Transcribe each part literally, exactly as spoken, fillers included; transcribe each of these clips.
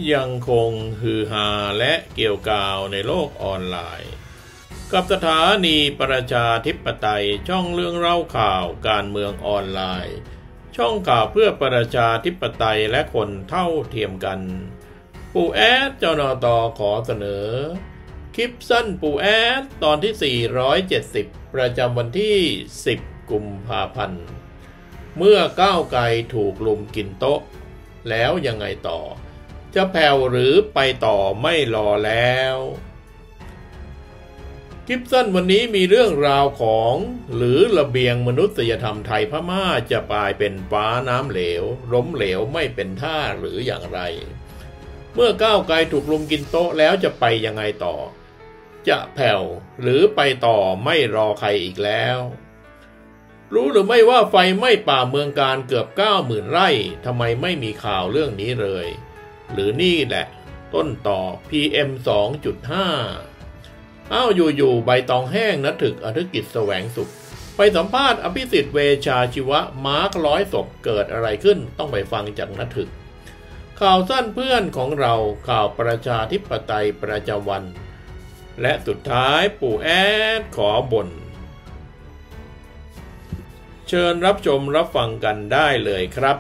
ยังคงฮือฮาและเกี่ยวกาวในโลกออนไลน์กับสถานีประชาธิปไตยช่องเรื่องเล่าข่าวการเมืองออนไลน์ช่องข่าวเพื่อประชาธิปไตยและคนเท่าเทียมกันปู่แอดจนตขอเสนอคลิปสั้นปู่แอดตอนที่สี่ร้อยเจ็ดสิบประจำวันที่สิบกุมภาพันธ์เมื่อก้าวไกลถูกลุมกินโต๊ะแล้วยังไงต่อจะแผ่วหรือไปต่อไม่รอแล้วคลิปสั้นวันนี้มีเรื่องราวของหรือระเบียงมนุษยธรรมไทยพม่าจะกลายเป็นฟ้าน้ำเหลวล้มเหลวไม่เป็นท่าหรืออย่างไรเมื่อก้าวไกลถูกลุมกินโต๊ะแล้วจะไปยังไงต่อจะแผ่วหรือไปต่อไม่รอใครอีกแล้วรู้หรือไม่ว่าไฟไหม้ป่าเมืองการเกือบ เก้าหมื่น ไร่ทำไมไม่มีข่าวเรื่องนี้เลยหรือนี่แหละต้นต่อ พี เอ็ม สองจุดห้า อ้าวอยู่ๆใบตองแห้งณถึกอธิกิจแสวงสุขไปสัมภาษณ์อภิสิทธิ์เวชาชีวะมาร์คร้อยศพเกิดอะไรขึ้นต้องไปฟังจากณถึกข่าวสั้นเพื่อนของเราข่าวประชาธิปไตยประจำวันและสุดท้ายปู่แอดขอบ่นเชิญรับชมรับฟังกันได้เลยครับ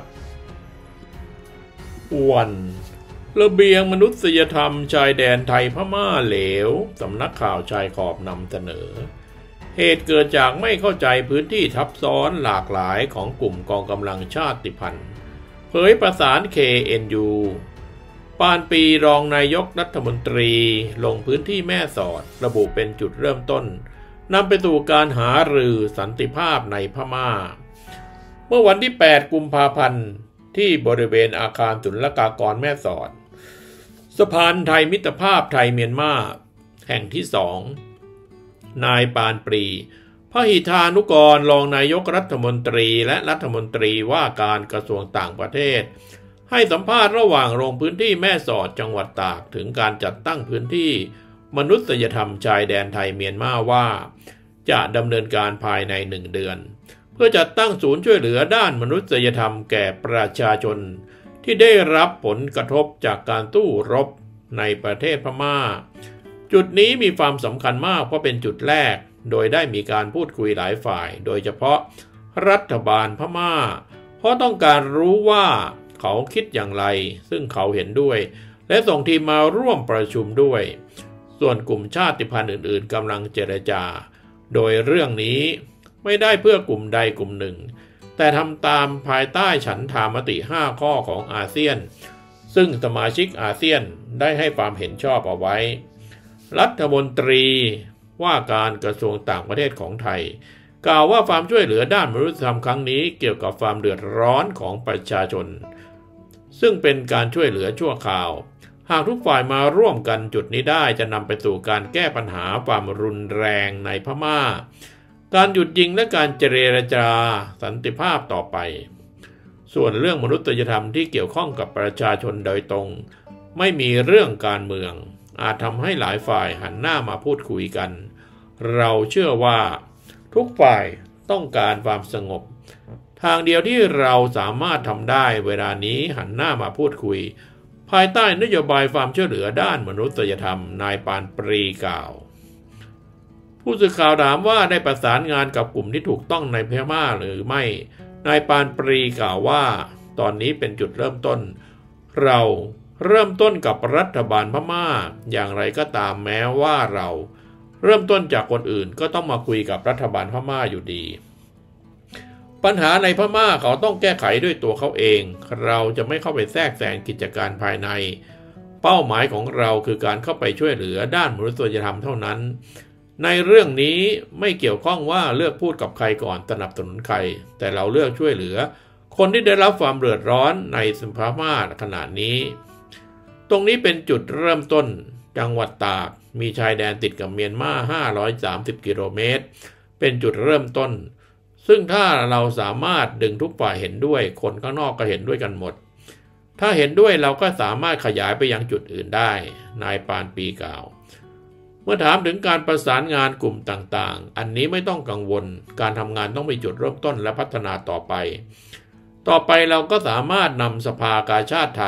วันระเบียงมนุษยธรรมชายแดนไทยพม่าเหลวสำนักข่าวชายขอบนำเสนอเหตุเกิดจากไม่เข้าใจพื้นที่ทับซ้อนหลากหลายของกลุ่มกองกำลังชาติพันธุ์เผยประสาน เค เอ็น ยู ปานปีรองนายกรัฐมนตรีลงพื้นที่แม่สอดระบุเป็นจุดเริ่มต้นนำไปสู่การหารือสันติภาพในพม่าเมื่อวันที่แปดกุมภาพันธ์ที่บริเวณอาคารศุลกากรแม่สอดสะพานไทยมิตรภาพไทยเมียนมาแห่งที่สองนายปานปรีพหิทานุกรรองนายกรัฐมนตรีและรัฐมนตรีว่าการกระทรวงต่างประเทศให้สัมภาษณ์ระหว่างลงพื้นที่แม่สอดจังหวัดตากถึงการจัดตั้งพื้นที่มนุษยธรรมชายแดนไทยเมียนมาว่าจะดำเนินการภายในหนึ่งเดือนเพื่อจัดตั้งศูนย์ช่วยเหลือด้านมนุษยธรรมแก่ประชาชนที่ได้รับผลกระทบจากการสู้รบในประเทศพม่าจุดนี้มีความสำคัญมากเพราะเป็นจุดแรกโดยได้มีการพูดคุยหลายฝ่ายโดยเฉพาะรัฐบาลพม่าเพราะต้องการรู้ว่าเขาคิดอย่างไรซึ่งเขาเห็นด้วยและส่งทีมมาร่วมประชุมด้วยส่วนกลุ่มชาติพันธุ์อื่นๆกำลังเจรจาโดยเรื่องนี้ไม่ได้เพื่อกลุ่มใดกลุ่มหนึ่งแต่ทำตามภายใต้ฉันทามติห้าข้อของอาเซียนซึ่งสมาชิกอาเซียนได้ให้ความเห็นชอบเอาไว้รัฐมนตรีว่าการกระทรวงต่างประเทศของไทยกล่าวว่าความช่วยเหลือด้านมนุษยธรรมครั้งนี้เกี่ยวกับความเดือดร้อนของประชาชนซึ่งเป็นการช่วยเหลือชั่วคราวหากทุกฝ่ายมาร่วมกันจุดนี้ได้จะนำไปสู่การแก้ปัญหาความรุนแรงในพม่าการหยุดยิงและการเจรจาสันติภาพต่อไปส่วนเรื่องมนุษยธรรมที่เกี่ยวข้องกับประชาชนโดยตรงไม่มีเรื่องการเมืองอาจทำให้หลายฝ่ายหันหน้ามาพูดคุยกันเราเชื่อว่าทุกฝ่ายต้องการความสงบทางเดียวที่เราสามารถทำได้เวลานี้หันหน้ามาพูดคุยภายใต้นโยบายความช่วยเหลือด้านมนุษยธรรมนายปานปรีกล่าวผู้สื่อข่าวถามว่าได้ประสานงานกับกลุ่มที่ถูกต้องในพม่าหรือไม่นายปานปรีกล่าวว่าตอนนี้เป็นจุดเริ่มต้นเราเริ่มต้นกับรัฐบาลพม่าอย่างไรก็ตามแม้ว่าเราเริ่มต้นจากคนอื่นก็ต้องมาคุยกับรัฐบาลพม่าอยู่ดีปัญหาในพม่าเขาต้องแก้ไขด้วยตัวเขาเองเราจะไม่เข้าไปแทรกแซงกิจการภายในเป้าหมายของเราคือการเข้าไปช่วยเหลือด้านมนุษยธรรมเท่านั้นในเรื่องนี้ไม่เกี่ยวข้องว่าเลือกพูดกับใครก่อนสนับสนุนใครแต่เราเลือกช่วยเหลือคนที่ได้รับความเดือดร้อนในพม่าขณะนี้ตรงนี้เป็นจุดเริ่มต้นจังหวัดตากมีชายแดนติดกับเมียนมาห้าร้อยสามสิบกิโลเมตรเป็นจุดเริ่มต้นซึ่งถ้าเราสามารถดึงทุกฝ่ายเห็นด้วยคนข้างนอกก็เห็นด้วยกันหมดถ้าเห็นด้วยเราก็สามารถขยายไปยังจุดอื่นได้นายปานปีกล่าวเมื่อถามถึงการประสานงานกลุ่มต่างๆอันนี้ไม่ต้องกังวลการทำงานต้องมีจุดเริ่มต้นและพัฒนาต่อไปต่อไปเราก็สามารถนำสภากาชาดไทย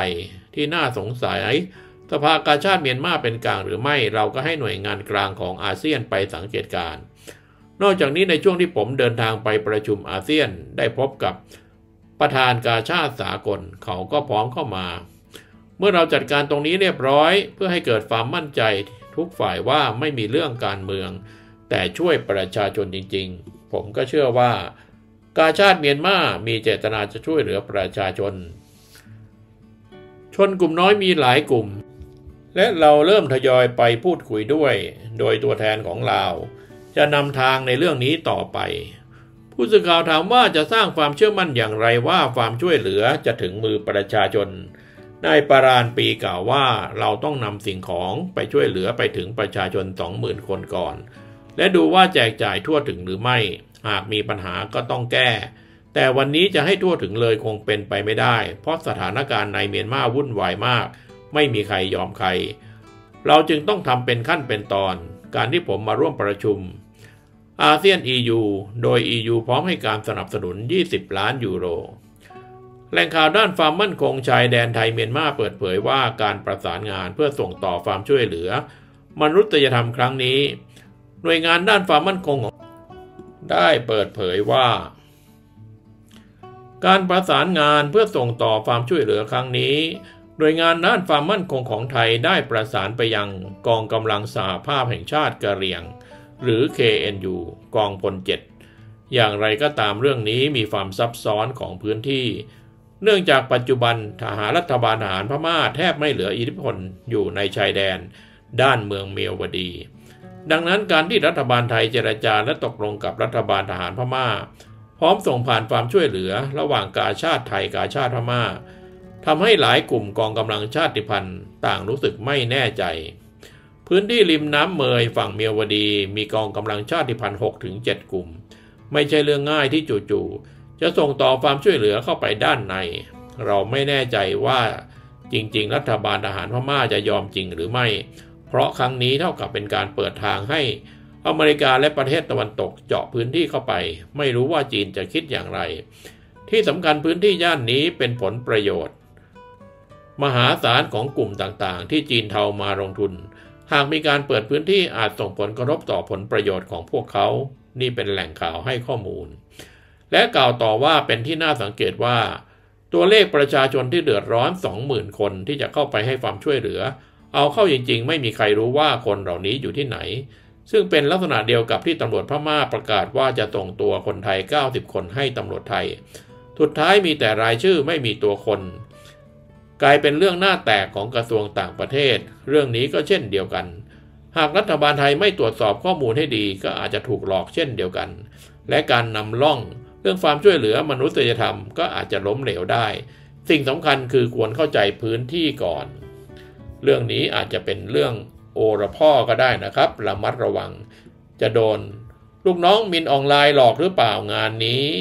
ที่น่าสงสัยสภากาชาดเมียนมาเป็นกลางหรือไม่เราก็ให้หน่วยงานกลางของอาเซียนไปสังเกตการณ์นอกจากนี้ในช่วงที่ผมเดินทางไปประชุมอาเซียนได้พบกับประธานกาชาดสากลเขาก็พร้อมเข้ามาเมื่อเราจัดการตรงนี้เรียบร้อยเพื่อให้เกิดความมั่นใจทุกฝ่ายว่าไม่มีเรื่องการเมืองแต่ช่วยประชาชนจริงๆผมก็เชื่อว่ากาชาดเมียนมามีเจตนาจะช่วยเหลือประชาชนชนกลุ่มน้อยมีหลายกลุ่มและเราเริ่มทยอยไปพูดคุยด้วยโดยตัวแทนของลาวจะนำทางในเรื่องนี้ต่อไปผู้สื่อข่าวถามว่าจะสร้างความเชื่อมั่นอย่างไรว่าความช่วยเหลือจะถึงมือประชาชนนายปราณปีกล่าวว่าเราต้องนำสิ่งของไปช่วยเหลือไปถึงประชาชน สองหมื่น คนก่อนและดูว่าแจกจ่ายทั่วถึงหรือไม่หากมีปัญหาก็ต้องแก้แต่วันนี้จะให้ทั่วถึงเลยคงเป็นไปไม่ได้เพราะสถานการณ์ในเมียนมาวุ่นวายมากไม่มีใครยอมใครเราจึงต้องทำเป็นขั้นเป็นตอนการที่ผมมาร่วมประชุมอาเซียน อี ยู โดย อี ยู พร้อมให้การสนับสนุนยี่สิบล้านยูโรแหล่งข่าวด้านความมั่นคงชายแดนไทยเมียนมาเปิดเผยว่าการประสานงานเพื่อส่งต่อความช่วยเหลือมนุษยธรรมครั้งนี้หน่วยงานด้านความมั่นคงได้เปิดเผยว่าการประสานงานเพื่อส่งต่อความช่วยเหลือครั้งนี้หน่วยงานด้านความมั่นคงของไทยได้ประสานไปยังกองกำลังสหภาพแห่งชาติกะเหรี่ยงหรือ เค เอ็น ยู กองพลเจ็ดอย่างไรก็ตามเรื่องนี้มีความซับซ้อนของพื้นที่เนื่องจากปัจจุบันทหารรัฐบาลทหารพม่าแทบไม่เหลืออิทธิพลอยู่ในชายแดนด้านเมืองเมียวดีดังนั้นการที่รัฐบาลไทยเจรจาและตกลงกับรัฐบาลทหารพม่าพร้อมส่งผ่านความช่วยเหลือระหว่างกาชาดไทยกาชาดพม่าทำให้หลายกลุ่มกองกำลังชาติพันธุ์ต่างรู้สึกไม่แน่ใจพื้นที่ริมน้ำเมยฝั่งเมียวดีมีกองกำลังชาติพันธุ์ หกถึงเจ็ด กลุ่มไม่ใช่เรื่องง่ายที่จู่ๆจะส่งต่อความช่วยเหลือเข้าไปด้านในเราไม่แน่ใจว่าจริงๆรัฐบาลทหารพม่าจะยอมจริงหรือไม่เพราะครั้งนี้เท่ากับเป็นการเปิดทางให้อเมริกาและประเทศตะวันตกเจาะพื้นที่เข้าไปไม่รู้ว่าจีนจะคิดอย่างไรที่สำคัญพื้นที่ย่านนี้เป็นผลประโยชน์มหาศาลของกลุ่มต่างๆที่จีนเทามาลงทุนหากมีการเปิดพื้นที่อาจส่งผลกระทบต่อผลประโยชน์ของพวกเขานี่เป็นแหล่งข่าวให้ข้อมูลและกล่าวต่อว่าเป็นที่น่าสังเกตว่าตัวเลขประชาชนที่เดือดร้อน สองหมื่น คนที่จะเข้าไปให้ความช่วยเหลือเอาเข้าจริงๆไม่มีใครรู้ว่าคนเหล่านี้อยู่ที่ไหนซึ่งเป็นลักษณะเดียวกับที่ตำรวจพม่าประกาศว่าจะส่งตัวคนไทยเก้าสิบคนให้ตำรวจไทยสุดท้ายมีแต่รายชื่อไม่มีตัวคนกลายเป็นเรื่องหน้าแตกของกระทรวงต่างประเทศเรื่องนี้ก็เช่นเดียวกันหากรัฐบาลไทยไม่ตรวจสอบข้อมูลให้ดีก็อาจจะถูกหลอกเช่นเดียวกันและการนำล่องเรื่องความช่วยเหลือมนุษยธรรมก็อาจจะล้มเหลวได้สิ่งสำคัญคือควรเข้าใจพื้นที่ก่อนเรื่องนี้อาจจะเป็นเรื่องโอระพ่อก็ได้นะครับระมัดระวังจะโดนลูกน้องมินออนไลน์หลอกหรือเปล่างานนี้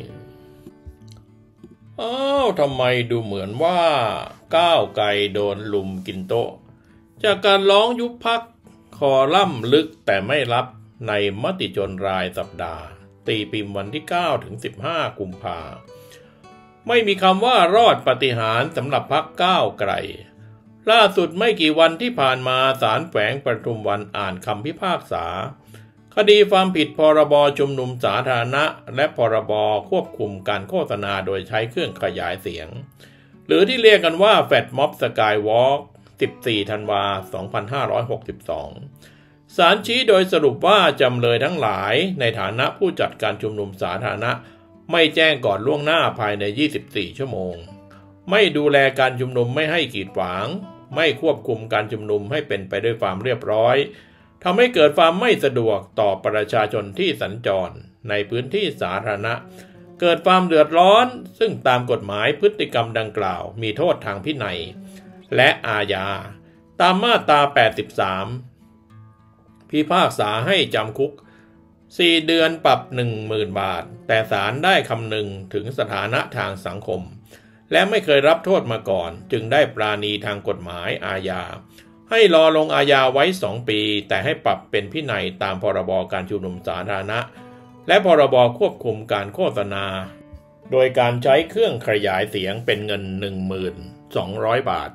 อ้าวทำไมดูเหมือนว่าก้าวไกลโดนลุมกินโต๊ะจากการร้องยุบพรรคคอล่ำลึกแต่ไม่รับในมติชนรายสัปดาห์ตีพิมพ์วันที่เก้าถึงสิบห้ากุมภาพันธ์ไม่มีคำว่ารอดปาฏิหาริย์สำหรับพรรคก้าวไกลล่าสุดไม่กี่วันที่ผ่านมาศาลแขวงปทุมวันอ่านคำพิพากษาคดีความผิดพรบชุมนุมสาธารณะและพรบควบคุมการโฆษณาโดยใช้เครื่องขยายเสียงหรือที่เรียกกันว่าแฟตม็อบสกายวอล์กสิบสี่ธันวาคมสองพันห้าร้อยหกสิบสองศาลชี้โดยสรุปว่าจำเลยทั้งหลายในฐานะผู้จัดการชุมนุมสาธารณะไม่แจ้งก่อนล่วงหน้าภายในยี่สิบสี่ชั่วโมงไม่ดูแลการชุมนุมไม่ให้กีดขวางไม่ควบคุมการชุมนุมให้เป็นไปด้วยความเรียบร้อยทำให้เกิดความไม่สะดวกต่อประชาชนที่สัญจรในพื้นที่สาธารณะเกิดความเดือดร้อนซึ่งตามกฎหมายพฤติกรรมดังกล่าวมีโทษทางพินัยและอาญาตามมาตราแปดสิบสามพิพากษาให้จำคุกสี่เดือนปรับ หนึ่งหมื่น บาทแต่ศาลได้คำนึงถึงสถานะทางสังคมและไม่เคยรับโทษมาก่อนจึงได้ปราณีทางกฎหมายอาญาให้รอลงอาญาไว้สองปีแต่ให้ปรับเป็นพินัยตามพรบการชุมนุมสาธารณะและพรบควบคุมการโฆษณาโดยการใช้เครื่องขยายเสียงเป็นเงิน หนึ่งพันสองร้อย บาท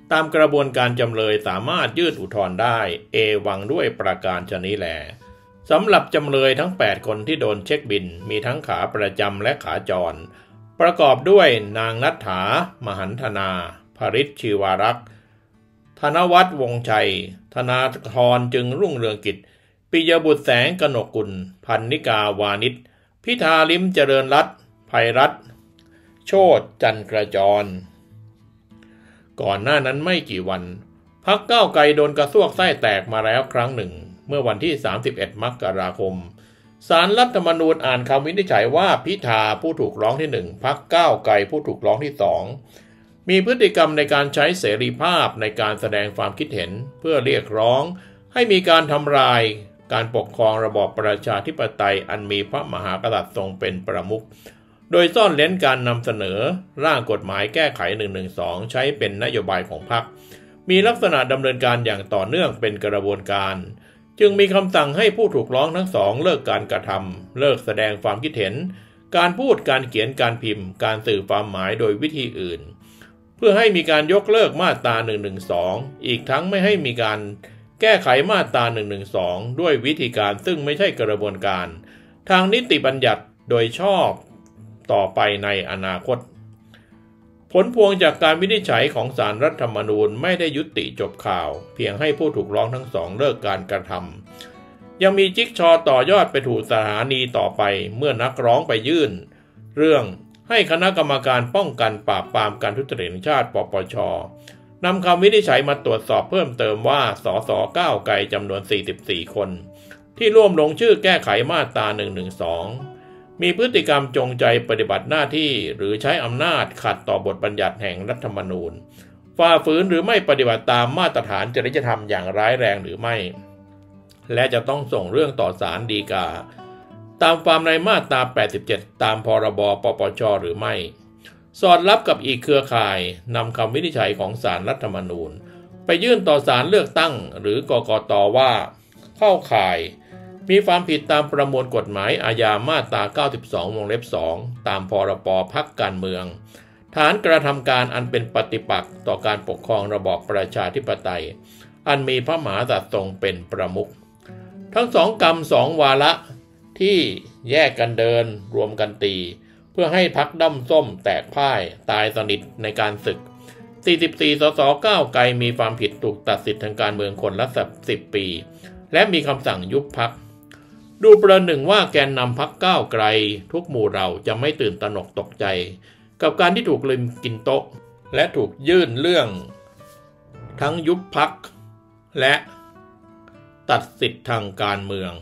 ตามกระบวนการจำเลยสามารถยื่นอุทธรณ์ได้เอวังด้วยประการชนี้แลสำหรับจำเลยทั้งแปดคนที่โดนเช็คบินมีทั้งขาประจำและขาจรประกอบด้วยนางณัฐฐามหันธนาภริชชีวารักษ์ธนวัฒน์วงศ์ชัยธนาธรจึงรุ่งเรืองกิจปิยบุตรแสงกนกกุลพันนิกาวานิชพิธาลิ้มเจริญรัตน์ภัยรัตน์โชติจันกระจรก่อนหน้านั้นไม่กี่วันพรรคก้าวไกลโดนกระซวกไส้แตกมาแล้วครั้งหนึ่งเมื่อวันที่สามสิบเอ็ดมกราคมศาลรัฐธรรมนูญอ่านคำวินิจฉัยว่าพิธาผู้ถูกร้องที่หนึ่งพรรคก้าวไกลผู้ถูกร้องที่สองมีพฤติกรรมในการใช้เสรีภาพในการแสดงความคิดเห็นเพื่อเรียกร้องให้มีการทำลายการปกครองระบอบประชาธิปไตยอันมีพระมหากษัตริย์ทรงเป็นประมุขโดยซ่อนเร้นการนำเสนอร่างกฎหมายแก้ไขหนึ่งหนึ่งสองใช้เป็นนโยบายของพรรคมีลักษณะดำเนินการอย่างต่อเนื่องเป็นกระบวนการจึงมีคำสั่งให้ผู้ถูกร้องทั้งสองเลิกการกระทำเลิกแสดงความคิดเห็นการพูดการเขียนการพิมพ์การสื่อความหมายโดยวิธีอื่นเพื่อให้มีการยกเลิกมาตราหนึ่งหนึ่งสองอีกทั้งไม่ให้มีการแก้ไขมาตราหนึ่งหนึ่งสองด้วยวิธีการซึ่งไม่ใช่กระบวนการทางนิติบัญญัติโดยชอบต่อไปในอนาคตผลพวงจากการวินิจฉัยของศาลรัฐธรรมนูญไม่ได้ยุติจบข่าวเพียงให้ผู้ถูกร้องทั้งสองเลิกการกระทำยังมีจิ๊กซอว์ต่อยอดไปถูกสถานีต่อไปเมื่อนักร้องไปยื่นเรื่องให้คณะกรรมการป้องกันปราบปรามการทุจริตแห่งชาติปปช.นำคำวินิจฉัยมาตรวจสอบเพิ่มเติมว่าสสก้าวไกลจำนวนสี่สิบสี่คนที่ร่วมลงชื่อแก้ไขมาตราหนึ่งหนึ่งสองมีพฤติกรรมจงใจปฏิบัติหน้าที่หรือใช้อำนาจขัดต่อบทบัญญัติแห่งรัฐธรรมนูญฝ่าฝืนหรือไม่ปฏิบัติตามมาตรฐานจริยธรรมอย่างร้ายแรงหรือไม่และจะต้องส่งเรื่องต่อศาลฎีกาตามความในมาตราแปดสิบเจ็ดตามพรบปปช.หรือไม่สอดรับกับอีกเครือข่ายนำคำวินิจฉัยของศาลรัฐธรรมนูญไปยื่นต่อศาลเลือกตั้งหรือกกต.ว่าเข้าข่ายมีความผิดตามประมวลกฎหมายอาญามาตราเก้าสิบสองวงเล็บสองตามพรบพรรคการเมืองฐานกระทำการอันเป็นปฏิปักษ์ต่อการปกครองระบอบประชาธิปไตยอันมีพระมหากษัตริย์ทรงเป็นประมุขทั้งสองกรรมสองวาระที่แยกกันเดินรวมกันตีเพื่อให้พรรคด้อมส้มแตกพ่ายตายสนิทในการศึกสี่สิบสี่สสก้าวไกลมีความผิดถูกตัดสิทธิทางการเมืองคนละสิบปีและมีคำสั่งยุบพรรคดูประหนึ่งว่าแกนนำพรรคก้าวไกลทุกหมู่เราจะไม่ตื่นตระหนกตกใจกับการที่ถูกลืมกินโต๊ะและถูกยื่นเรื่องทั้งยุบพรรคและตัดสิทธิทางการเมือง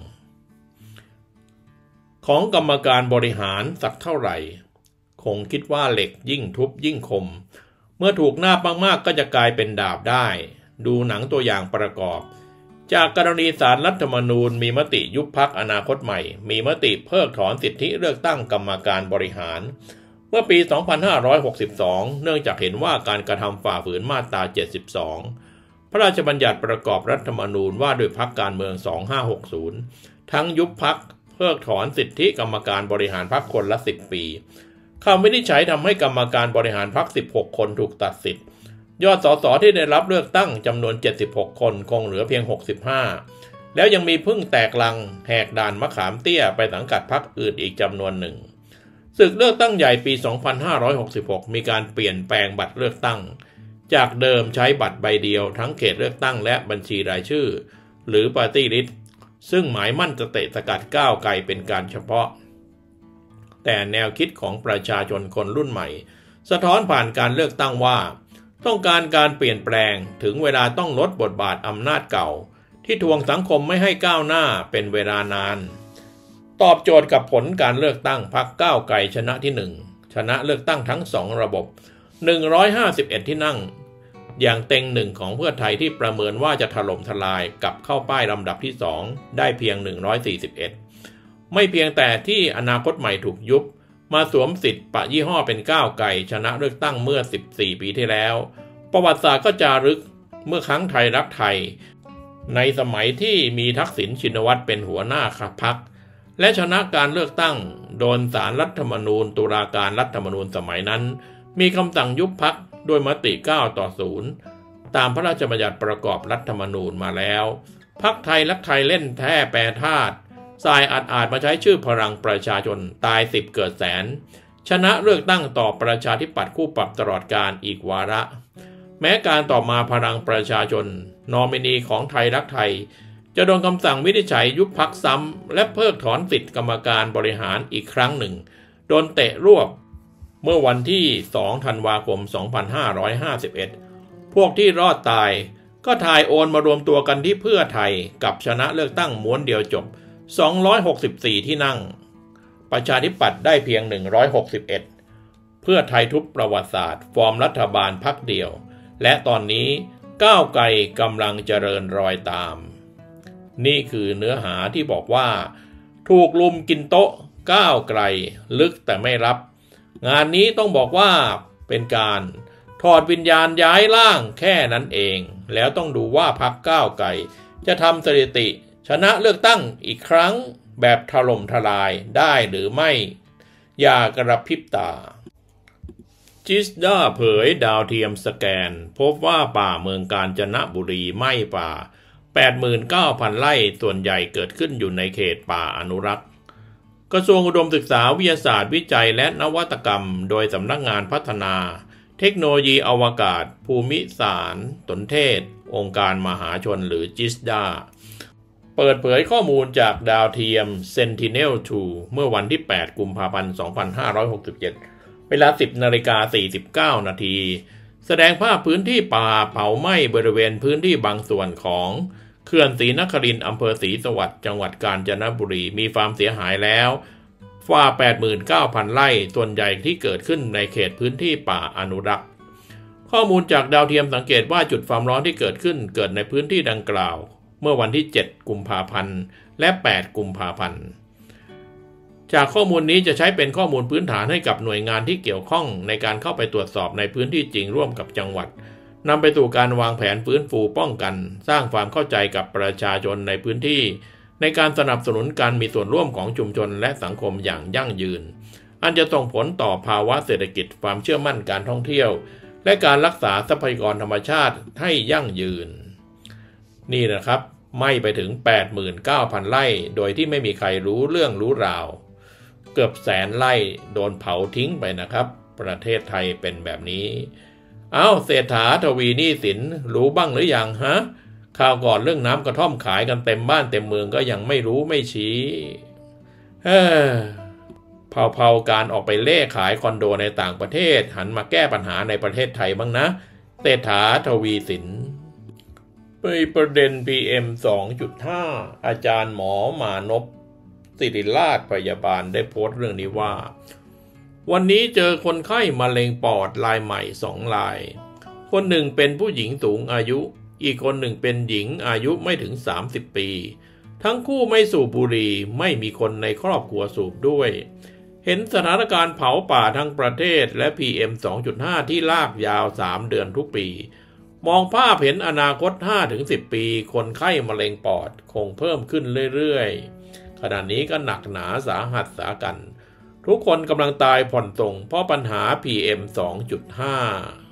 ของกรรมการบริหารสักเท่าไหร่คงคิดว่าเหล็กยิ่งทุบยิ่งคมเมื่อถูกนาบมากๆก็จะกลายเป็นดาบได้ดูหนังตัวอย่างประกอบจากกรณีศาลรัฐธรรมนูญมีมติยุบพรรคอนาคตใหม่มีมติเพิกถอนสิทธิเลือกตั้งกรรมการบริหารเมื่อปี สองพันห้าร้อยหกสิบสอง เนื่องจากเห็นว่าการกระทำฝ่าฝืนมาตรา เจ็ดสิบสอง พระราชบัญญัติประกอบรัฐธรรมนูญว่าด้วยพรรคการเมือง สองพันห้าร้อยหกสิบ ทั้งยุบพรรคเพิกถอนสิทธิกรรมการบริหารพรรคคนละสิบปีคำวินิจฉัยทำให้กรรมการบริหารพรรคสิบหกคนถูกตัดสิทธิ์ยอดสสที่ได้รับเลือกตั้งจำนวนเจ็ดสิบหกคนคงเหลือเพียงหกสิบห้าแล้วยังมีพึ่งแตกลังแหกด่านมะขามเตี้ยไปสังกัดพรรคอื่นอีกจำนวนหนึ่งศึกเลือกตั้งใหญ่ปี สองพันห้าร้อยหกสิบหก มีการเปลี่ยนแปลงบัตรเลือกตั้งจากเดิมใช้บัตรใบเดียวทั้งเขตเลือกตั้งและบัญชีรายชื่อหรือปาร์ตี้ลิสต์ซึ่งหมายมั่นจะเตะสกัดก้าวไกลเป็นการเฉพาะแต่แนวคิดของประชาชนคนรุ่นใหม่สะท้อนผ่านการเลือกตั้งว่าต้องการการเปลี่ยนแปลงถึงเวลาต้องลดบทบาทอำนาจเก่าที่ทวงสังคมไม่ให้ก้าวหน้าเป็นเวลานานตอบโจทย์กับผลการเลือกตั้งพรรคก้าวไกลชนะที่หนึ่งชนะเลือกตั้งทั้งสองระบบหนึ่งร้อยห้าสิบเอ็ดที่นั่งอย่างเต็งหนึ่งของเพื่อไทยที่ประเมินว่าจะถล่มทลายกลับเข้าป้ายลำดับที่สองได้เพียงหนึ่งร้อยสี่สิบเอ็ดไม่เพียงแต่ที่อนาคตใหม่ถูกยุบมาสวมสิทธิ์ปะยี่ห้อเป็นก้าวไกลชนะเลือกตั้งเมื่อสิบสี่ปีที่แล้วประวัติศาสตร์ก็จารึกเมื่อครั้งไทยรักไทยในสมัยที่มีทักษิณชินวัตรเป็นหัวหน้าพรรคและชนะการเลือกตั้งโดนศาลรัฐธรรมนูญตุลาการรัฐธรรมนูญสมัยนั้นมีคำสั่งยุบพรรคโดยมติเก้าต่อศูนย์ตามพระราชบัญญัติประกอบรัฐธรรมนูญมาแล้วพรรคไทยรักไทยเล่นแท้แปรธาตุทรายอาจอาจมาใช้ชื่อพลังประชาชนตายสิบเกิดแสนชนะเลือกตั้งต่อประชาธิปัตย์คู่ปรับตลอดการอีกวาระแม้การต่อมาพลังประชาชนนอมินีของไทยรักไทยจะโดนคำสั่งวินิจฉัยยุบพรรคซ้ำและเพิกถอนสิทธิกรรมการบริหารอีกครั้งหนึ่งโดนเตะรวบเมื่อวันที่สองธันวาคมสองพันห้าร้อยห้าสิบเอ็ดพวกที่รอดตายก็ทายโอนมารวมตัวกันที่เพื่อไทยกับชนะเลือกตั้งม้วนเดียวจบสองร้อยหกสิบสี่ที่นั่งประชาธิปัตย์ได้เพียงหนึ่งร้อยหกสิบเอ็ดเพื่อไทยทุบประวัติศาสตร์ฟอร์มรัฐบาลพรรคเดียวและตอนนี้ก้าวไกลกำลังเจริญรอยตามนี่คือเนื้อหาที่บอกว่าถูกลุมกินโต๊ะก้าวไกลลึกแต่ไม่รับงานนี้ต้องบอกว่าเป็นการถอดวิญญาณย้ายร่างแค่นั้นเองแล้วต้องดูว่าพรรคก้าวไกลจะทำสถิติชนะเลือกตั้งอีกครั้งแบบถล่มทลายได้หรือไม่อย่ากระพริบตาจิสดาเผยดาวเทียมสแกนพบว่าป่าเมืองกาญจนบุรีไหม้ป่า แปดหมื่นเก้าพัน ไร่ส่วนใหญ่เกิดขึ้นอยู่ในเขตป่าอนุรักษ์กระทรวงอุดมศึกษาวิทยาศาสตร์วิจัยและนวัตกรรมโดยสำนักงานพัฒนาเทคโนโลยีอวกาศภูมิสารสนเทศองค์การมหาชนหรือจิสดาเปิดเผยข้อมูลจากดาวเทียม Sentinel ทู เมื่อวันที่แปดกุมภาพันธ์สองพันห้าร้อยหกสิบเจ็ดเวลา สิบนาฬิกาสี่สิบเก้า นาทีแสดงภาพพื้นที่ป่าเผาไหม้บริเวณพื้นที่บางส่วนของเขื่อนศรีนครินทร์อำเภอศรีสวัสดิ์จังหวัดกาญจนบุรีมีความเสียหายแล้วกว่า แปดหมื่นเก้าพัน ไร่ส่วนใหญ่ที่เกิดขึ้นในเขตพื้นที่ป่าอนุรักษ์ข้อมูลจากดาวเทียมสังเกตว่าจุดความร้อนที่เกิดขึ้นเกิดในพื้นที่ดังกล่าวเมื่อวันที่เจ็ดกุมภาพันธ์และแปดกุมภาพันธ์จากข้อมูลนี้จะใช้เป็นข้อมูลพื้นฐานให้กับหน่วยงานที่เกี่ยวข้องในการเข้าไปตรวจสอบในพื้นที่จริงร่วมกับจังหวัดนำไปสู่การวางแผนฟื้นฟูป้องกันสร้างความเข้าใจกับประชาชนในพื้นที่ในการสนับสนุนการมีส่วนร่วมของชุมชนและสังคมอย่างยั่งยืนอันจะส่งผลต่อภาวะเศรษฐกิจความเชื่อมั่นการท่องเที่ยวและการรักษาทรัพยากรธรรมชาติให้ยั่งยืนนี่นะครับไหม้ไปถึง แปดหมื่นเก้าพัน ไร่โดยที่ไม่มีใครรู้เรื่องรู้ราวเกือบแสนไร่โดนเผาทิ้งไปนะครับประเทศไทยเป็นแบบนี้เอ้าเศรษฐาทวีหนี้สินรู้บ้างหรือยังฮะข่าวก่อนเรื่องน้ำกระท่อมขายกันเต็มบ้านเต็มเมืองก็ยังไม่รู้ไม่ชี้เฮ้อเผาๆการออกไปเล่ขายคอนโดในต่างประเทศหันมาแก้ปัญหาในประเทศไทยบ้างนะเศรษฐาทวีสินไปประเด็น พี เอ็ม สองจุดห้า อาจารย์หมอมานพศิริราชพยาบาลได้โพสต์เรื่องนี้ว่าวันนี้เจอคนไข้มะเร็งปอดรายใหม่สองรายคนหนึ่งเป็นผู้หญิงสูงอายุอีกคนหนึ่งเป็นหญิงอายุไม่ถึงสามสิบปีทั้งคู่ไม่สูบบุหรี่ไม่มีคนในครอบครัวสูบด้วยเห็นสถานการณ์เผาป่าทั้งประเทศและ พี เอ็ม สองจุดห้า ที่ลากยาวสามเดือนทุกปีมองภาพเห็นอนาคต ห้าถึงสิบ ปีคนไข้มะเร็งปอดคงเพิ่มขึ้นเรื่อยๆขณะนี้ก็หนักหนาสาหัสสากันทุกคนกำลังตายผ่อนส่งเพราะปัญหา พี เอ็ม สองจุดห้า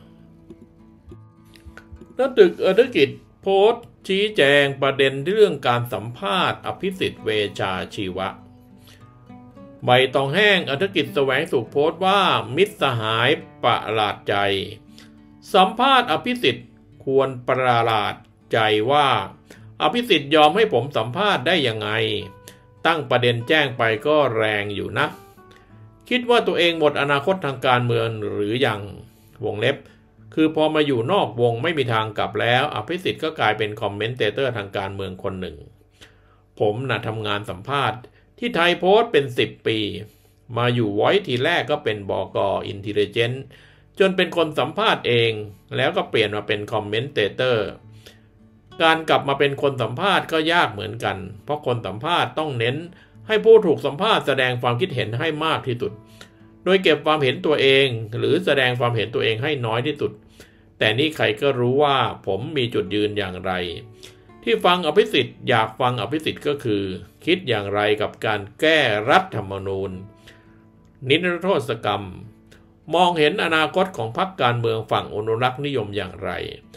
นักตึกอธิกิจโพสต์ชี้แจงประเด็นเรื่องการสัมภาษณ์อภิสิทธิ์เวชาชีวะใบตองแห้งอธิกิจแสวงสุขโพสต์ว่ามิตรสหายประหลาดใจสัมภาษณ์อภิสิทธิ์ควรประหลาดใจว่าอภิสิทธิ์ยอมให้ผมสัมภาษณ์ได้ยังไงตั้งประเด็นแจ้งไปก็แรงอยู่นะคิดว่าตัวเองหมดอนาคตทางการเมืองหรือยังวงเล็บคือพอมาอยู่นอกวงไม่มีทางกลับแล้วอภิสิทธิ์ก็กลายเป็นคอมเมนเตเตอร์ทางการเมืองคนหนึ่งผมน่ะทำงานสัมภาษณ์ที่ไทยโพสต์เป็นสิบปีมาอยู่ไว้ทีแรกก็เป็นบก.อินเทลลิเจนซ์จนเป็นคนสัมภาษณ์เองแล้วก็เปลี่ยนมาเป็นคอมเมนเตเตอร์การกลับมาเป็นคนสัมภาษณ์ก็ยากเหมือนกันเพราะคนสัมภาษณ์ต้องเน้นให้ผู้ถูกสัมภาษณ์แสดงความคิดเห็นให้มากที่สุดโดยเก็บความเห็นตัวเองหรือแสดงความเห็นตัวเองให้น้อยที่สุดแต่นี่ใครก็รู้ว่าผมมีจุดยืนอย่างไรที่ฟังอภิสิทธิ์อยากฟังอภิสิทธิ์ก็คือคิดอย่างไรกับการแก้รัฐธรรมนูญนิรโทษกรรมมองเห็นอนาคตของพรรคการเมืองฝั่งอนุรักษ์นิยมอย่างไร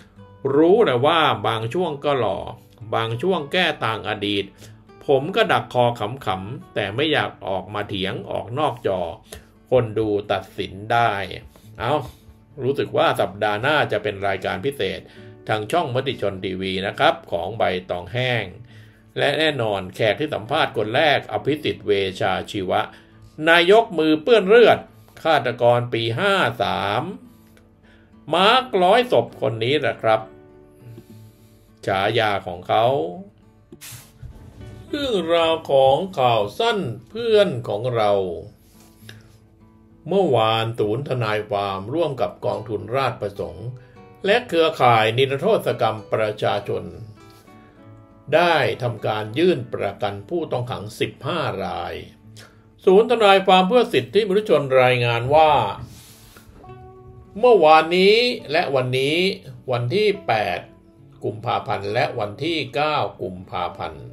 รู้นะว่าบางช่วงก็หล่อบางช่วงแก้ต่างอดีตผมก็ดักคอขำๆแต่ไม่อยากออกมาเถียงออกนอกจอคนดูตัดสินได้เอารู้สึกว่าสัปดาห์หน้าจะเป็นรายการพิเศษทางช่องมติชนทีวีนะครับของใบตองแห้งและแน่นอนแขกที่สัมภาษณ์คนแรกอภิสิทธิ์เวชาชีวะนายกมือเปื้อนเลือดฆาตกรปีห้าสามมาร์คร้อยศพคนนี้แหละครับฉายาของเขาเรื่องราวของข่าวสั้นเพื่อนของเราเมื่อวานศูนย์ทนายความร่วมกับกองทุนราษฎรประสงค์และเครือข่ายนิรโทษกรรมประชาชนได้ทำการยื่นประกันผู้ต้องขังสิบห้ารายศูนย์ทนายความเพื่อสิทธิมนุษยชนรายงานว่าเมื่อวานนี้และวันนี้วันที่แปดกุมภาพันธ์และวันที่เก้ากุมภาพันธ์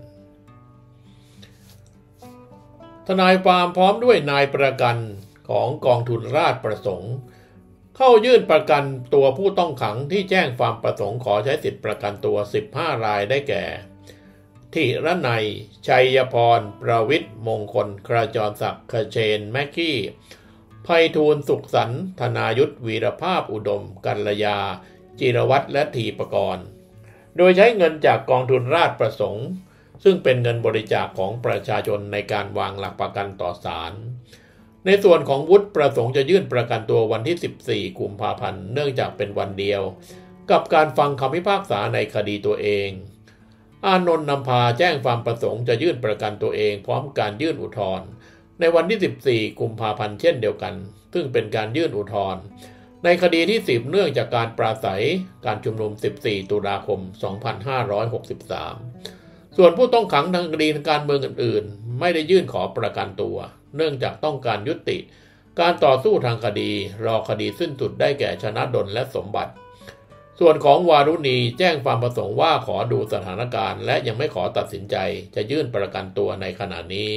ทนายความพร้อมด้วยนายประกันของกองทุนราษฎรประสงค์เข้ายื่นประกันตัวผู้ต้องขังที่แจ้งความประสงค์ขอใช้สิทธิประกันตัวสิบห้ารายได้แก่ธีรนัยชัยพรประวิทย์มงคลกระจรศักดิ์ขเชนแมคกี้ไพฑูรย์สุขสันต์ธนายุทธวีรภาพอุดมกัลยาจิรวัตรและธีปกรณ์โดยใช้เงินจากกองทุนราษฎรประสงค์ซึ่งเป็นเงินบริจาคของประชาชนในการวางหลักประกันต่อศาลในส่วนของวุฒิประสงค์จะยื่นประกันตัววันที่สิบสี่กุมภาพันธ์เนื่องจากเป็นวันเดียวกับการฟังคำพิพากษาในคดีตัวเองอานนท์นำพาแจ้งความประสงค์จะยื่นประกันตัวเองพร้อมการยื่นอุทธรณ์ในวันที่สิบสี่กุมภาพันธ์เช่นเดียวกันซึ่งเป็นการยื่นอุทธรณ์ในคดีที่สืบเนื่องจากการปราศัยการชุมนุมสิบสี่ตุลาคมสองพันห้าร้อยหกสิบสามส่วนผู้ต้องขังทางคดีทางการเมืองอื่นๆไม่ได้ยื่นขอประกันตัวเนื่องจากต้องการยุติการต่อสู้ทางคดีรอคดีสิ้นสุดได้แก่ชนะดลและสมบัติส่วนของวารุณีแจ้งความประสงค์ว่าขอดูสถานการณ์และยังไม่ขอตัดสินใจจะยื่นประกันตัวในขณะนี้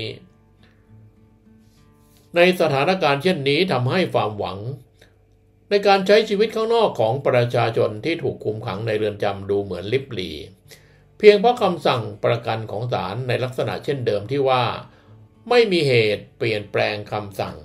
ในสถานการณ์เช่นนี้ทำให้ความหวังในการใช้ชีวิตข้างนอกของประชาชนที่ถูกคุมขังในเรือนจำดูเหมือนลิบหลีเพียงเพราะคำสั่งประกันของศาลในลักษณะเช่นเดิมที่ว่าไม่มีเหตุเปลี่ยนแปลงคำสั่ง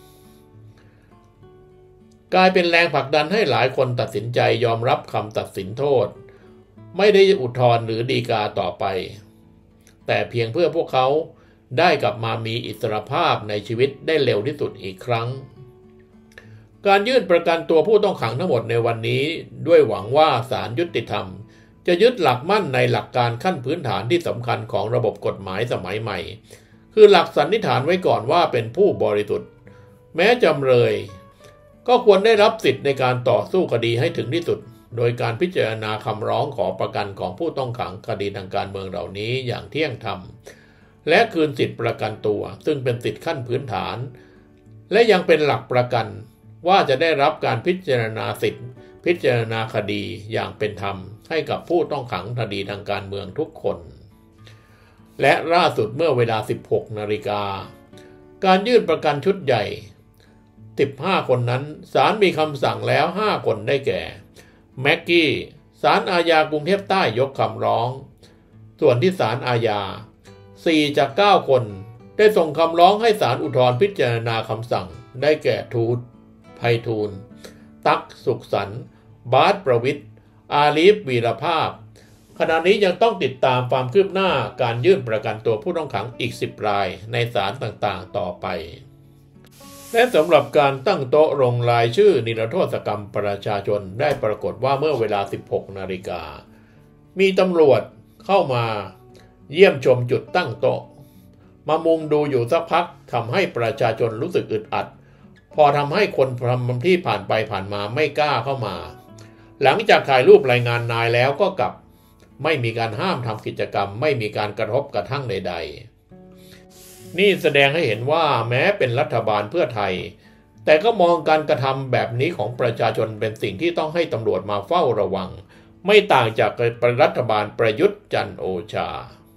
กลายเป็นแรงผลักดันให้หลายคนตัดสินใจยอมรับคำตัดสินโทษไม่ได้อุทธรณ์หรือฎีกาต่อไปแต่เพียงเพื่อพวกเขาได้กลับมามีอิสรภาพในชีวิตได้เร็วที่สุดอีกครั้งการยื่นประกันตัวผู้ต้องขังทั้งหมดในวันนี้ด้วยหวังว่าศาลยุติธรรมจะยึดหลักมั่นในหลักการขั้นพื้นฐานที่สำคัญของระบบกฎหมายสมัยใหม่คือหลักสันนิษฐานไว้ก่อนว่าเป็นผู้บริสุทธิ์แม้จำเลยก็ควรได้รับสิทธิ์ในการต่อสู้คดีให้ถึงที่สุดโดยการพิจารณาคำร้องขอประกันของผู้ต้องขังคดีทางการเมืองเหล่านี้อย่างเที่ยงธรรมและคืนสิทธิประกันตัวซึ่งเป็นสิทธิขั้นพื้นฐานและยังเป็นหลักประกันว่าจะได้รับการพิจารณาสิทธิพิจารณาคดีอย่างเป็นธรรมให้กับผู้ต้องขังคดีทางการเมืองทุกคนและล่าสุดเมื่อเวลา สิบหกนาฬิกาการยื่นประกันชุดใหญ่สิบห้าคนนั้นศาลมีคำสั่งแล้วห้าคนได้แก่แม็กกี้ศาลอาญากรุงเทพใต้ยกคำร้องส่วนที่ศาลอาญาสี่จากเก้าคนได้ส่งคำร้องให้ศาลอุทธรณ์พิจารณาคำสั่งได้แก่ทูตไพฑูรย์ตั๊กสุขสันต์บาสประวิทย์อาลีฟวีรภาพขณะนี้ยังต้องติดตามความคืบหน้าการยื่นประกันตัวผู้ต้องขังอีกสิบรายในศาลต่างๆต่อไปและสำหรับการตั้งโต๊ะลงรายชื่อนิรโทษกรรมประชาชนได้ปรากฏว่าเมื่อเวลา สิบหกนาฬิกามีตำรวจเข้ามาเยี่ยมชมจุดตั้งโต๊ะมามุงดูอยู่สักพักทำให้ประชาชนรู้สึกอึดอัดพอทำให้คนที่ผ่านไปผ่านมาไม่กล้าเข้ามาหลังจากถ่ายรูปรายงานนายแล้วก็กลับไม่มีการห้ามทำกิจกรรมไม่มีการกระทบกระทั่งใดๆนี่แสดงให้เห็นว่าแม้เป็นรัฐบาลเพื่อไทยแต่ก็มองการกระทำแบบนี้ของประชาชนเป็นสิ่งที่ต้องให้ตำรวจมาเฝ้าระวังไม่ต่างจากรัฐบาลประยุทธ์จันทร์โอชา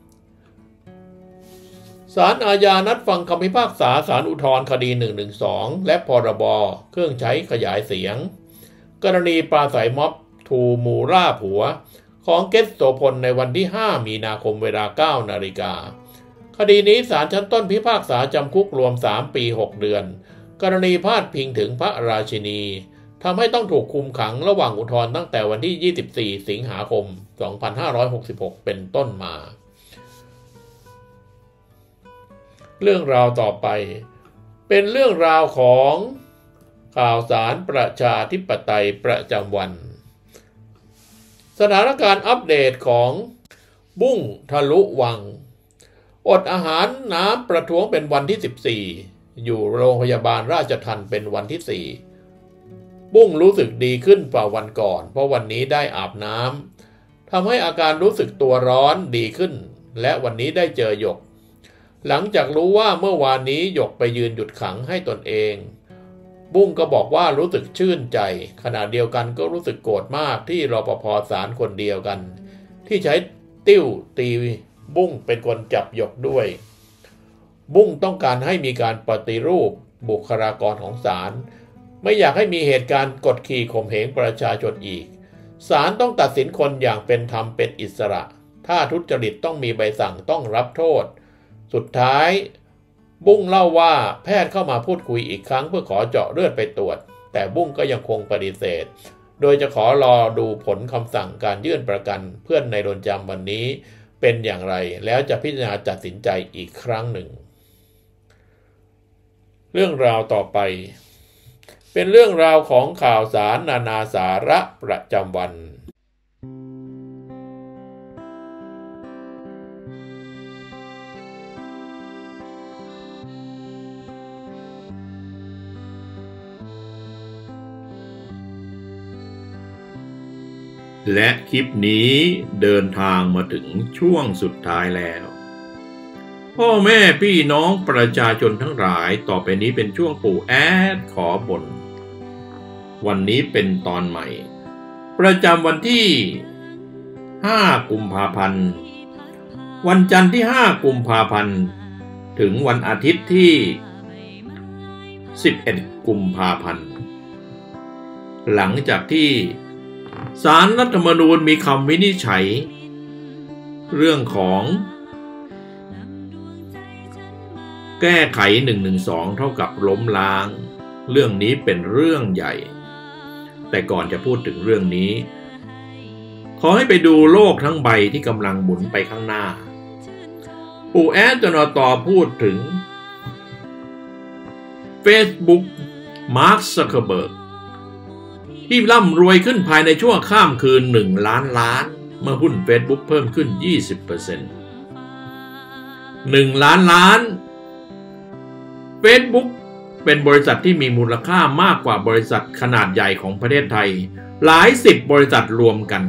ศาลอาญานัดฟังคำพิพากษาศาลอุทธรณ์คดีหนึ่งหนึ่งสองและพรบเครื่องใช้ขยายเสียงกรณีปราศัยม็อบทูมูราผัวของเกตโสพลในวันที่ห้ามีนาคมเวลาเก้านาฬิกาคดีนี้ศาลชั้นต้นพิพากษาจำคุกรวมสามปีหกเดือนกรณีพาดพิงถึงพระราชินีทำให้ต้องถูกคุมขังระหว่างอุทธรณ์ตั้งแต่วันที่ยี่สิบสี่สิงหาคมสองพันห้าร้อยหกสิบหกเป็นต้นมาเรื่องราวต่อไปเป็นเรื่องราวของข่าวสารประชาธิปไตยประจำวันสถานการณ์อัปเดตของบุ้งทะลุวังอดอาหารน้ำประท้วงเป็นวันที่สิบสี่อยู่โรงพยาบาลราชทัณฑ์เป็นวันที่สี่บุ้งรู้สึกดีขึ้นกว่าวันก่อนเพราะวันนี้ได้อาบน้ำทำให้อาการรู้สึกตัวร้อนดีขึ้นและวันนี้ได้เจอหยกหลังจากรู้ว่าเมื่อวานนี้หยกไปยืนหยุดขังให้ตนเองบุ้งก็บอกว่ารู้สึกชื่นใจขณะเดียวกันก็รู้สึกโกรธมากที่รปภ.ศาลคนเดียวกันที่ใช้ติ้วตีบุ้งเป็นคนจับหยกด้วยบุ้งต้องการให้มีการปฏิรูปบุคลากรของศาลไม่อยากให้มีเหตุการณ์กดขี่ข่มเหงประชาชนอีกศาลต้องตัดสินคนอย่างเป็นธรรมเป็นอิสระถ้าทุจริตต้องมีใบสั่งต้องรับโทษสุดท้ายบุ้งเล่าว่าแพทย์เข้ามาพูดคุยอีกครั้งเพื่อขอเจาะเลือดไปตรวจแต่บุ้งก็ยังคงปฏิเสธโดยจะขอรอดูผลคำสั่งการยื่นประกันเพื่อนในเรือนจำวันนี้เป็นอย่างไรแล้วจะพิจารณาตัดสินใจอีกครั้งหนึ่งเรื่องราวต่อไปเป็นเรื่องราวของข่าวสารนานาสาระประจำวันและคลิปนี้เดินทางมาถึงช่วงสุดท้ายแล้วพ่อแม่พี่น้องประชาชนทั้งหลายต่อไปนี้เป็นช่วงปู่แอดขอบ่นวันนี้เป็นตอนใหม่ประจำวันที่ห้ากุมภาพันธ์วันจันทร์ที่ห้ากุมภาพันธ์ถึงวันอาทิตย์ที่สิบเอ็ดกุมภาพันธ์หลังจากที่ศาลรัฐธรรมนูญมีคำวินิจฉัยเรื่องของแก้ไขหนึ่งหนึ่งสองเท่ากับล้มล้างเรื่องนี้เป็นเรื่องใหญ่แต่ก่อนจะพูดถึงเรื่องนี้ขอให้ไปดูโลกทั้งใบที่กำลังหมุนไปข้างหน้าปู่แอดจนต่อพูดถึง Facebook มาร์ค ซักเคอร์เบิร์กที่ร่ำรวยขึ้นภายในช่วงข้ามคืนหนึ่งล้านล้านเมื่อหุ้น Facebook เพิ่มขึ้น ยี่สิบเปอร์เซ็นต์ หนึ่งล้านล้าน Facebook เป็นบริษัทที่มีมูลค่ามากกว่าบริษัทขนาดใหญ่ของประเทศไทยหลายสิบบริษัทรวมกัน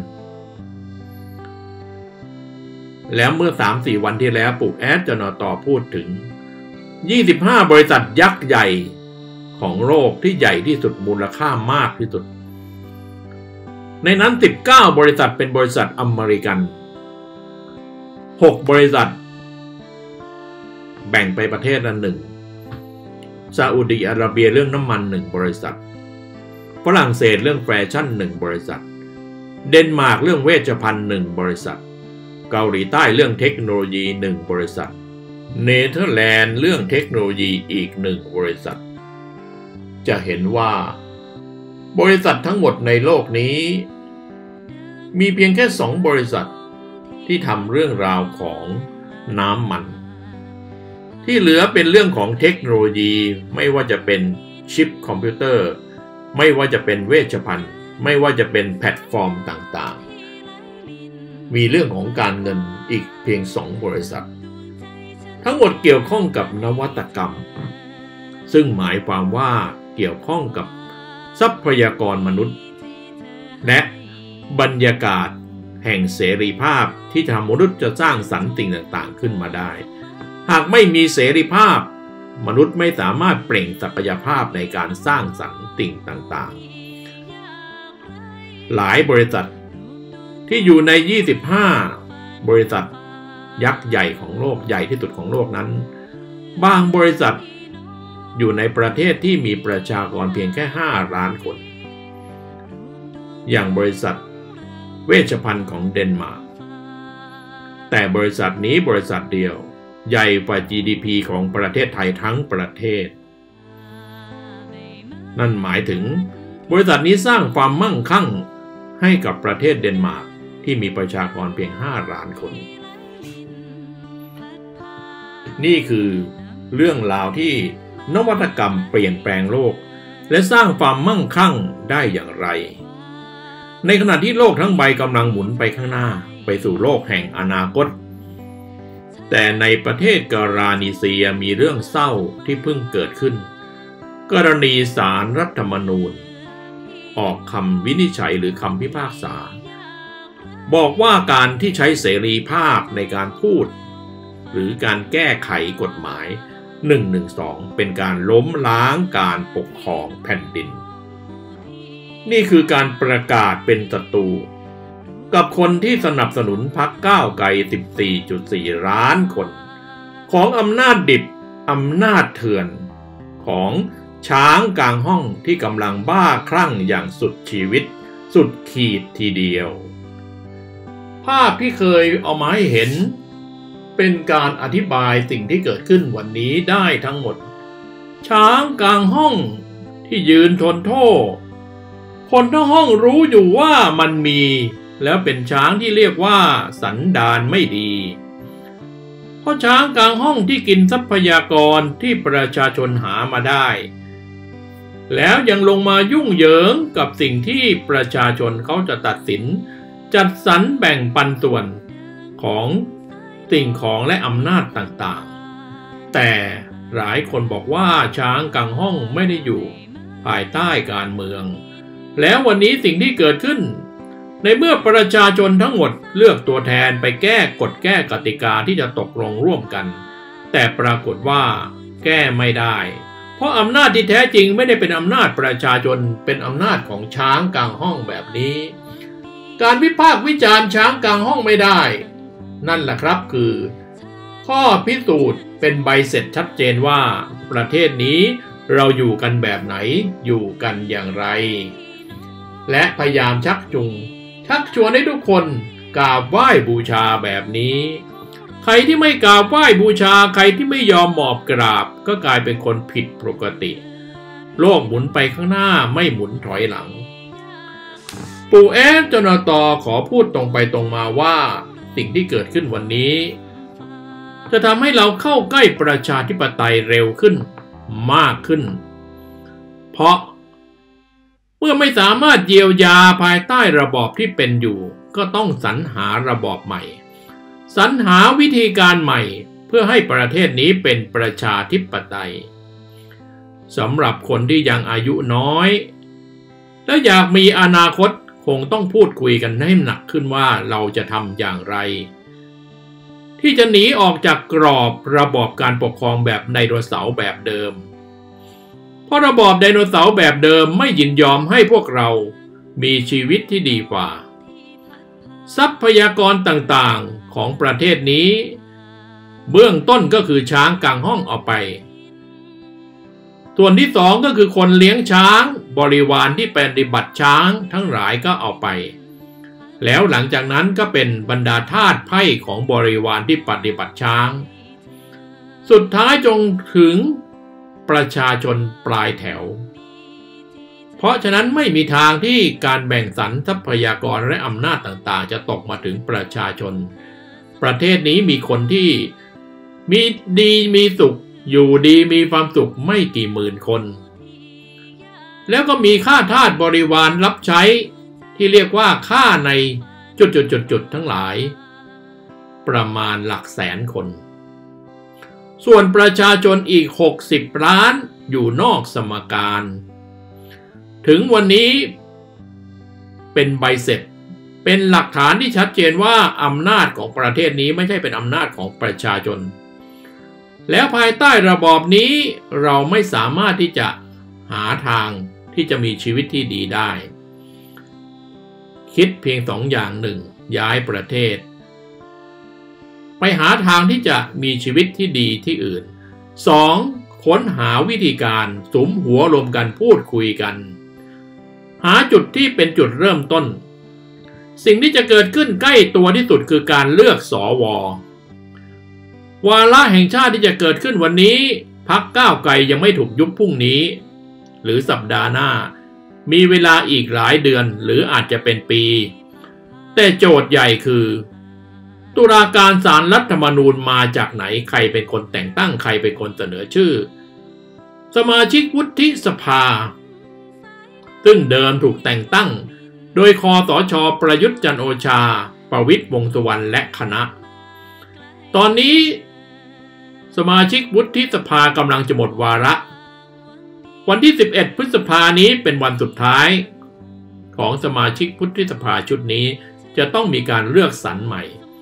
แล้วเมื่อ สามถึงสี่ วันที่แล้วปู่แอดจนต่อพูดถึงยี่สิบห้าบริษัทยักษ์ใหญ่ของโลกที่ใหญ่ที่สุดมูลค่ามากที่สุดในนั้นสิบเก้าบริษัทเป็นบริษัทอเมริกันหกบริษัทแบ่งไปประเทศละหนึ่งซาอุดิอาระเบียเรื่องน้ำมันหนึ่งบริษัทฝรั่งเศสเรื่องแฟชั่นหนึ่งบริษัทเดนมาร์กเรื่องเวชภัณฑ์หนึ่งบริษัทเกาหลีใต้เรื่องเทคโนโลยีหนึ่งบริษัทเนเธอร์แลนด์เรื่องเทคโนโลยีอีกหนึ่งบริษัทจะเห็นว่าบริษัททั้งหมดในโลกนี้มีเพียงแค่สองบริษัทที่ทำเรื่องราวของน้ำมันที่เหลือเป็นเรื่องของเทคโนโลยีไม่ว่าจะเป็นชิปคอมพิวเตอร์ไม่ว่าจะเป็นเวชภัณฑ์ไม่ว่าจะเป็นแพลตฟอร์มต่างๆมีเรื่องของการเงินอีกเพียงสองบริษัททั้งหมดเกี่ยวข้องกับนวัตกรรมซึ่งหมายความว่าเกี่ยวข้องกับทรัพยากรมนุษย์และบรรยากาศแห่งเสรีภาพที่ทำมนุษย์จะสร้างสรรค์สิ่งต่างๆขึ้นมาได้หากไม่มีเสรีภาพมนุษย์ไม่สามารถเปล่งศักยภาพในการสร้างสรรค์สิ่งต่างๆหลายบริษัทที่อยู่ในยี่สิบห้าบริษัทยักษ์ใหญ่ของโลกใหญ่ที่สุดของโลกนั้นบางบริษัทอยู่ในประเทศที่มีประชากรเพียงแค่ห้าล้านคนอย่างบริษัทเวชภัณฑ์ของเดนมาร์กแต่บริษัทนี้บริษัทเดียวใหญ่กว่า จี ดี พี ของประเทศไทยทั้งประเทศนั่นหมายถึงบริษัทนี้สร้างความมั่งคั่งให้กับประเทศเดนมาร์กที่มีประชากรเพียงห้าล้านคนนี่คือเรื่องราวที่นวัตกรรมเปลี่ยนแปลงโลกและสร้างความมั่งคั่งได้อย่างไรในขณะที่โลกทั้งใบกำลังหมุนไปข้างหน้าไปสู่โลกแห่งอนาคตแต่ในประเทศกรานีเซียมีเรื่องเศร้าที่เพิ่งเกิดขึ้นกรณีศาลรัฐธรรมนูญออกคำวินิจฉัยหรือคำพิพากษาบอกว่าการที่ใช้เสรีภาพในการพูดหรือการแก้ไขกฎหมายหนึ่งหนึ่งสองเป็นการล้มล้างการปกครองแผ่นดินนี่คือการประกาศเป็นศัตรูกับคนที่สนับสนุนพรรคก้าวไกล สิบสี่จุดสี่ ล้านคนของอำนาจดิบอำนาจเถื่อนของช้างกลางห้องที่กำลังบ้าคลั่งอย่างสุดชีวิตสุดขีดทีเดียวภาพที่เคยเอามาให้เห็นเป็นการอธิบายสิ่งที่เกิดขึ้นวันนี้ได้ทั้งหมดช้างกลางห้องที่ยืนทนโทษคนทั้งห้องรู้อยู่ว่ามันมีแล้วเป็นช้างที่เรียกว่าสันดานไม่ดีเพราะช้างกลางห้องที่กินทรัพยากรที่ประชาชนหามาได้แล้วยังลงมายุ่งเหยิงกับสิ่งที่ประชาชนเขาจะตัดสินจัดสรรแบ่งปันส่วนของสิ่งของและอำนาจต่างๆแต่หลายคนบอกว่าช้างกลางห้องไม่ได้อยู่ภายใต้การเมืองแล้ววันนี้สิ่งที่เกิดขึ้นในเมื่อประชาชนทั้งหมดเลือกตัวแทนไปแก้กฎแก้กติกาที่จะตกลงร่วมกันแต่ปรากฏว่าแก้ไม่ได้เพราะอำนาจที่แท้จริงไม่ได้เป็นอำนาจประชาชนเป็นอำนาจของช้างกลางห้องแบบนี้การวิพากษ์วิจารณ์ช้างกลางห้องไม่ได้นั่นแหละครับคือข้อพิสูจน์เป็นใบเสร็จชัดเจนว่าประเทศนี้เราอยู่กันแบบไหนอยู่กันอย่างไรและพยายามชักจูงชักชวนให้ทุกคนกราบไหว้บูชาแบบนี้ใครที่ไม่กราบไหว้บูชาใครที่ไม่ยอมหมอบกราบก็กลายเป็นคนผิดปกติโลกหมุนไปข้างหน้าไม่หมุนถอยหลังปู่แอดจนตขอพูดตรงไปตรงมาว่าสิ่งที่เกิดขึ้นวันนี้จะทำให้เราเข้าใกล้ประชาธิปไตยเร็วขึ้นมากขึ้นเพราะเมื่อไม่สามารถเยียวยาภายใต้ระบอบที่เป็นอยู่ก็ต้องสรรหาระบอบใหม่สรรหาวิธีการใหม่เพื่อให้ประเทศนี้เป็นประชาธิปไตยสำหรับคนที่ยังอายุน้อยและอยากมีอนาคตคงต้องพูดคุยกันให้หนักขึ้นว่าเราจะทำอย่างไรที่จะหนีออกจากกรอบระบอบการปกครองแบบไดโนเสาร์แบบเดิมเพราะระบอบไดโนเสาร์แบบเดิมไม่ยินยอมให้พวกเรามีชีวิตที่ดีกว่าทรัพยากรต่างๆของประเทศนี้เบื้องต้นก็คือช้างกลางห้องเอาไปส่วนที่สองก็คือคนเลี้ยงช้างบริวารที่ปฏิบัติช้างทั้งหลายก็เอาไปแล้วหลังจากนั้นก็เป็นบรรดาทาสไพร่ของบริวารที่ปฏิบัติช้างสุดท้ายจงถึงประชาชนปลายแถวเพราะฉะนั้นไม่มีทางที่การแบ่งสรรทรัพยากรและอำนาจต่างๆจะตกมาถึงประชาชนประเทศนี้มีคนที่มีดีมีสุขอยู่ดีมีความสุขไม่กี่หมื่นคนแล้วก็มีข้าทาสบริวารรับใช้ที่เรียกว่าข้าในจุดๆๆทั้งหลายประมาณหลักแสนคนส่วนประชาชนอีกหกสิบล้านอยู่นอกสมการถึงวันนี้เป็นใบเสร็จเป็นหลักฐานที่ชัดเจนว่าอำนาจของประเทศนี้ไม่ใช่เป็นอำนาจของประชาชนแล้วภายใต้ระบอบนี้เราไม่สามารถที่จะหาทางที่จะมีชีวิตที่ดีได้คิดเพียงสองอย่างหนึ่งย้ายประเทศไปหาทางที่จะมีชีวิตที่ดีที่อื่นสองค้นหาวิธีการสุมหัวรวมกันพูดคุยกันหาจุดที่เป็นจุดเริ่มต้นสิ่งที่จะเกิดขึ้นใกล้ตัวที่สุดคือการเลือกสว.วาระแห่งชาติที่จะเกิดขึ้นวันนี้พรรคก้าวไกลยังไม่ถูกยุบพรุ่งนี้หรือสัปดาห์หน้ามีเวลาอีกหลายเดือนหรืออาจจะเป็นปีแต่โจทย์ใหญ่คือตุลาการศาลรัฐธรรมนูญมาจากไหนใครเป็นคนแต่งตั้งใครเป็นคนเสนอชื่อสมาชิกวุฒิสภาซึ่งเดิมถูกแต่งตั้งโดยคสช.ประยุทธ์จันทร์โอชาประวิตรวงษ์สุวรรณและคณะตอนนี้สมาชิกวุฒิสภากำลังจะหมดวาระวันที่สิบเอ็ดพฤษภานี้เป็นวันสุดท้ายของสมาชิกวุฒิสภาชุดนี้จะต้องมีการเลือกสรรใหม่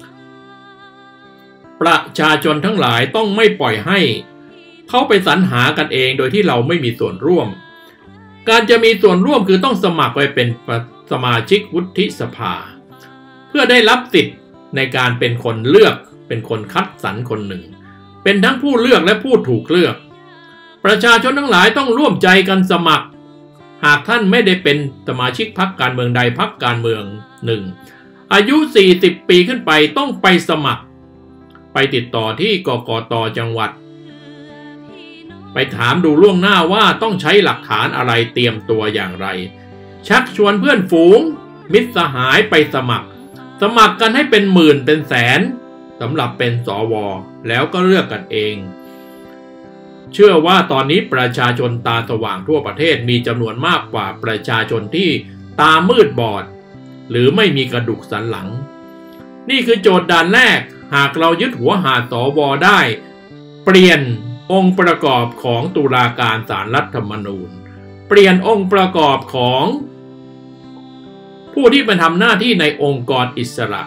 ประชาชนทั้งหลายต้องไม่ปล่อยให้เขาไปสรรหากันเองโดยที่เราไม่มีส่วนร่วมการจะมีส่วนร่วมคือต้องสมัครไปเป็นสมาชิกวุฒิสภาเพื่อได้รับสิทธิ์ในการเป็นคนเลือกเป็นคนคัดสรรคนหนึ่งเป็นทั้งผู้เลือกและผู้ถูกเลือกประชาชนทั้งหลายต้องร่วมใจกันสมัครหากท่านไม่ได้เป็นสมาชิกพรรคการเมืองใดพรรคการเมืองหนึ่งอายุสี่สิบปีขึ้นไปต้องไปสมัครไปติดต่อที่กกต.จังหวัดไปถามดูล่วงหน้าว่าต้องใช้หลักฐานอะไรเตรียมตัวอย่างไรชักชวนเพื่อนฝูงมิตรสหายไปสมัครสมัครกันให้เป็นหมื่นเป็นแสนสำหรับเป็นสว.แล้วก็เลือกกันเองเชื่อว่าตอนนี้ประชาชนตาสว่างทั่วประเทศมีจำนวนมากกว่าประชาชนที่ตามืดบอดหรือไม่มีกระดูกสันหลังนี่คือโจทย์ด่านแรกหากเรายึดหัวหาสว.ได้เปลี่ยนองค์ประกอบของตุลาการศาลรัฐธรรมนูญเปลี่ยนองค์ประกอบของผู้ที่มาทำหน้าที่ในองค์กรอิสระ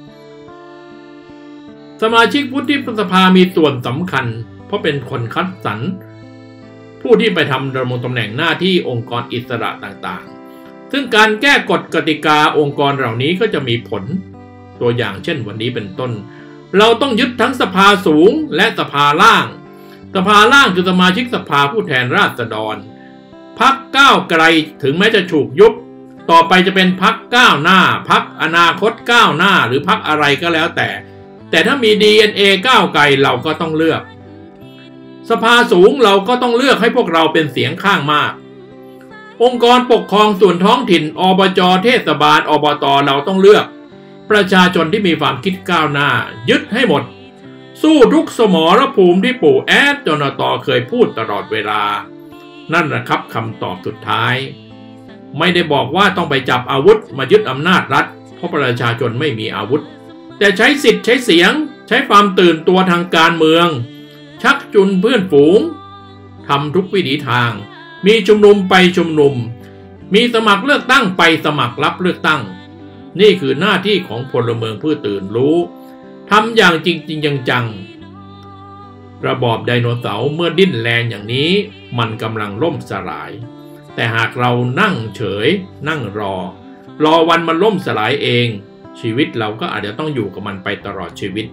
สมาชิกวุฒิสภามีส่วนสำคัญเพราะเป็นคนคัดสรรผู้ที่ไปทำดำรงตำแหน่งหน้าที่องค์กรอิสระต่างๆซึ่งการแก้กฎกติกาองค์กรเหล่านี้ก็จะมีผลตัวอย่างเช่นวันนี้เป็นต้นเราต้องยึดทั้งสภาสูงและสภาล่างสภาล่างคือสมาชิกสภาผู้แทนราษฎรพรรคก้าวไกลถึงแม้จะถูกยุบต่อไปจะเป็นพรรคก้าวหน้าพรรคอนาคตก้าวหน้าหรือพรรคอะไรก็แล้วแต่แต่ถ้ามี ดี เอ็น เอ ก้าวไกลเราก็ต้องเลือกสภาสูงเราก็ต้องเลือกให้พวกเราเป็นเสียงข้างมากองค์กรปกครองส่วนท้องถิ่นอบจ.เทศบาลอบต.เราต้องเลือกประชาชนที่มีความคิดก้าวหน้ายึดให้หมดสู้ทุกสมรภูมิที่ปู่แอดจนตเคยพูดตลอดเวลานั่นแหละครับคำตอบสุดท้ายไม่ได้บอกว่าต้องไปจับอาวุธมายึดอำนาจรัฐเพราะประชาชนไม่มีอาวุธแต่ใช้สิทธิ์ใช้เสียงใช้ความตื่นตัวทางการเมืองชักจูงเพื่อนฝูงทำทุกวิถีทางมีชุมนุมไปชุมนุมมีสมัครเลือกตั้งไปสมัครรับเลือกตั้งนี่คือหน้าที่ของพลเมืองผู้ตื่นรู้ทำอย่างจริงจริงจังๆระบอบไดโนเสาร์เมื่อดิ้นแรงอย่างนี้มันกำลังล่มสลายแต่หากเรานั่งเฉยนั่งรอรอวันมันล่มสลายเองชีวิตเราก็อาจจะต้องอยู่กับมันไปตลอดชีวิต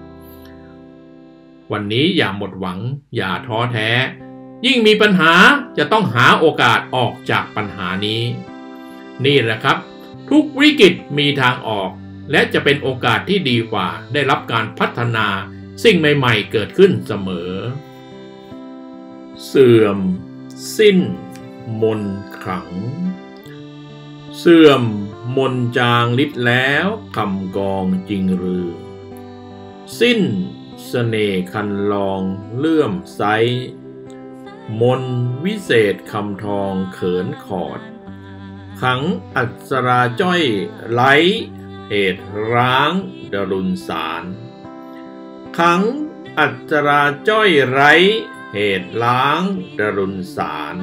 วันนี้อย่าหมดหวังอย่าท้อแท้ยิ่งมีปัญหาจะต้องหาโอกาสออกจากปัญหานี้นี่แหละครับทุกวิกฤตมีทางออกและจะเป็นโอกาสที่ดีกว่าได้รับการพัฒนาสิ่งใหม่ๆเกิดขึ้นเสมอเสื่อมสิ้นมนต์ขลังเสื่อมมนต์จางฤทธิ์แล้วคำกองจริงหรือสิ้นเสน่ห์คันลองเลื่อมใสมนต์วิเศษคำทองเขินขอดขังอัศราจ้อยไร้เหตุร้างดรุณสารขังอัศราจ้อยไร้เหตุล้างดรุณสาร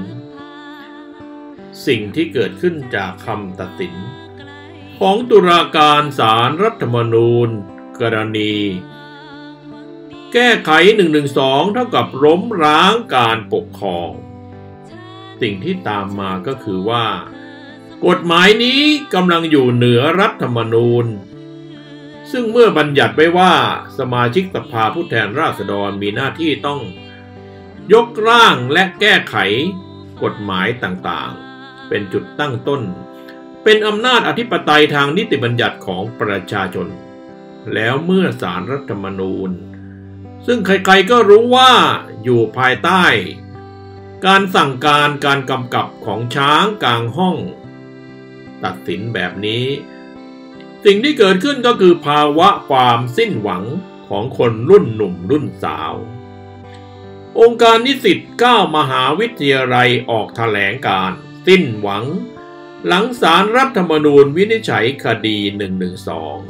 สิ่งที่เกิดขึ้นจากคำตัดสินของตุลาการศาลรัฐธรรมนูญกรณีแก้ไขหนึ่งหนึ่งสองเท่ากับล้มล้างการปกครองสิ่งที่ตามมาก็คือว่ากฎหมายนี้กำลังอยู่เหนือรัฐธรรมนูญซึ่งเมื่อบัญญัติไว้ว่าสมาชิกสภาผู้แทนราษฎรมีหน้าที่ต้องยกร่างและแก้ไขกฎหมายต่างๆเป็นจุดตั้งต้นเป็นอำนาจอธิปไตยทางนิติบัญญัติของประชาชนแล้วเมื่อศาลรัฐธรรมนูญซึ่งใครๆก็รู้ว่าอยู่ภายใต้การสั่งการการกำกับของช้างกลางห้องตัดสินแบบนี้สิ่งที่เกิดขึ้นก็คือภาวะความสิ้นหวังของคนรุ่นหนุ่มรุ่นสาวองค์การนิสิตเก้ามหาวิทยาลัยออกแถลงการสิ้นหวังหลังศาลรัฐธรรมนูญวินิจฉัยคดีหนึ่งหนึ่งสอง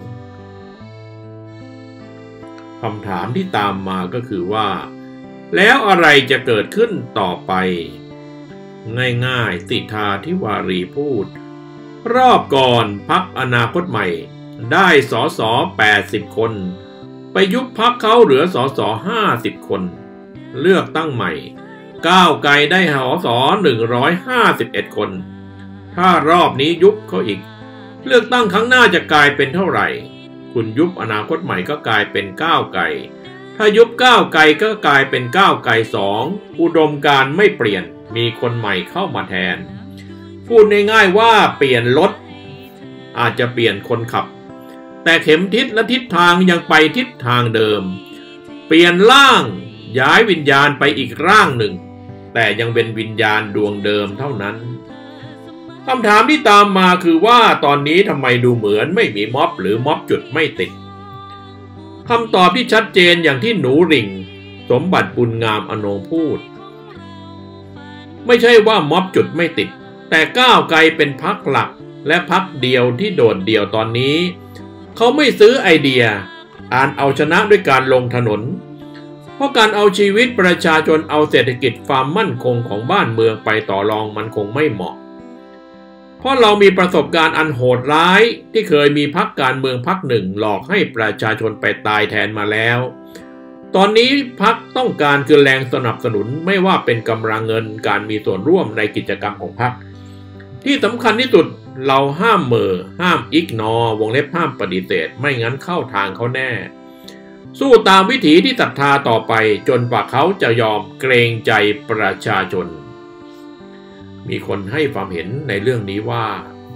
คำถามที่ตามมาก็คือว่าแล้วอะไรจะเกิดขึ้นต่อไปง่ายๆสิทธาธิวารีพูดรอบก่อนพรรคอนาคตใหม่ได้สสแปดสิบคนไปยุบพรรคเขาเหลือสสห้าสิบคนเลือกตั้งใหม่ก้าวไกลได้สสหนึ่งร้อยห้าสิบเอ็ดคนถ้ารอบนี้ยุบเขาอีกเลือกตั้งครั้งหน้าจะกลายเป็นเท่าไหร่คุณยุบอนาคตใหม่ก็กลายเป็นก้าวไกลถ้ายุบก้าวไกลก็กลายเป็นก้าวไกลสองอุดมการณ์ไม่เปลี่ยนมีคนใหม่เข้ามาแทนพูดง่ายๆว่าเปลี่ยนรถอาจจะเปลี่ยนคนขับแต่เข็มทิศและทิศทางยังไปทิศทางเดิมเปลี่ยนร่างย้ายวิญญาณไปอีกร่างหนึ่งแต่ยังเป็นวิญญาณดวงเดิมเท่านั้นคำถามที่ตามมาคือว่าตอนนี้ทำไมดูเหมือนไม่มีม็อบหรือม็อบจุดไม่ติดคำตอบที่ชัดเจนอย่างที่หนูริ่งสมบัติบุญงามอโนพูดไม่ใช่ว่าม็อบจุดไม่ติดแต่ก้าวไกลเป็นพรรคหลักและพรรคเดียวที่โดดเดี่ยวตอนนี้เขาไม่ซื้อไอเดียอ่านเอาชนะด้วยการลงถนนเพราะการเอาชีวิตประชาชนเอาเศรษฐกิจความมั่นคงของบ้านเมืองไปต่อรองมันคงไม่เหมาะเพราะเรามีประสบการณ์อันโหดร้ายที่เคยมีพรรคการเมืองพรรคหนึ่งหลอกให้ประชาชนไปตายแทนมาแล้วตอนนี้พรรคต้องการคือแรงสนับสนุนไม่ว่าเป็นกำลังเงินการมีส่วนร่วมในกิจกรรมของพรรคที่สำคัญที่สุดเราห้ามเมอห้ามอิกนอวงเล็บห้ามปฏิเสธไม่งั้นเข้าทางเขาแน่สู้ตามวิถีที่ศรัทธาต่อไปจนกว่าเขาจะยอมเกรงใจประชาชนมีคนให้ความเห็นในเรื่องนี้ว่า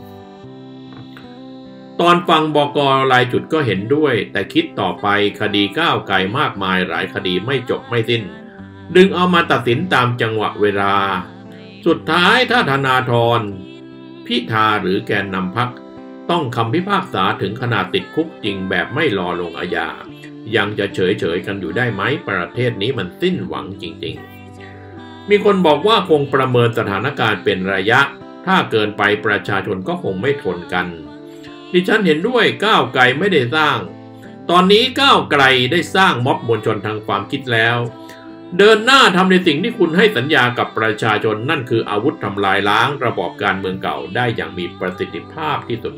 ตอนฟังบก.รายจุดก็เห็นด้วยแต่คิดต่อไปคดีก้าวไกลมากมายหลายคดีไม่จบไม่สิ้นดึงเอามาตัดสินตามจังหวะเวลาสุดท้ายถ้าธนาธรพิธาหรือแกนนำพรรคต้องคำพิพากษาถึงขนาดติดคุกจริงแบบไม่รอลงอาญายังจะเฉยเฉยกันอยู่ได้ไหมประเทศนี้มันสิ้นหวังจริงๆมีคนบอกว่าคงประเมินสถานการณ์เป็นระยะถ้าเกินไปประชาชนก็คงไม่ทนกันดิฉันเห็นด้วยก้าวไกลไม่ได้สร้างตอนนี้ก้าวไกลได้สร้างม็อบมวลชนทางความคิดแล้วเดินหน้าทำในสิ่งที่คุณให้สัญญากับประชาชนนั่นคืออาวุธทำลายล้างระบอบการเมืองเก่าได้อย่างมีประสิทธิภาพที่สุด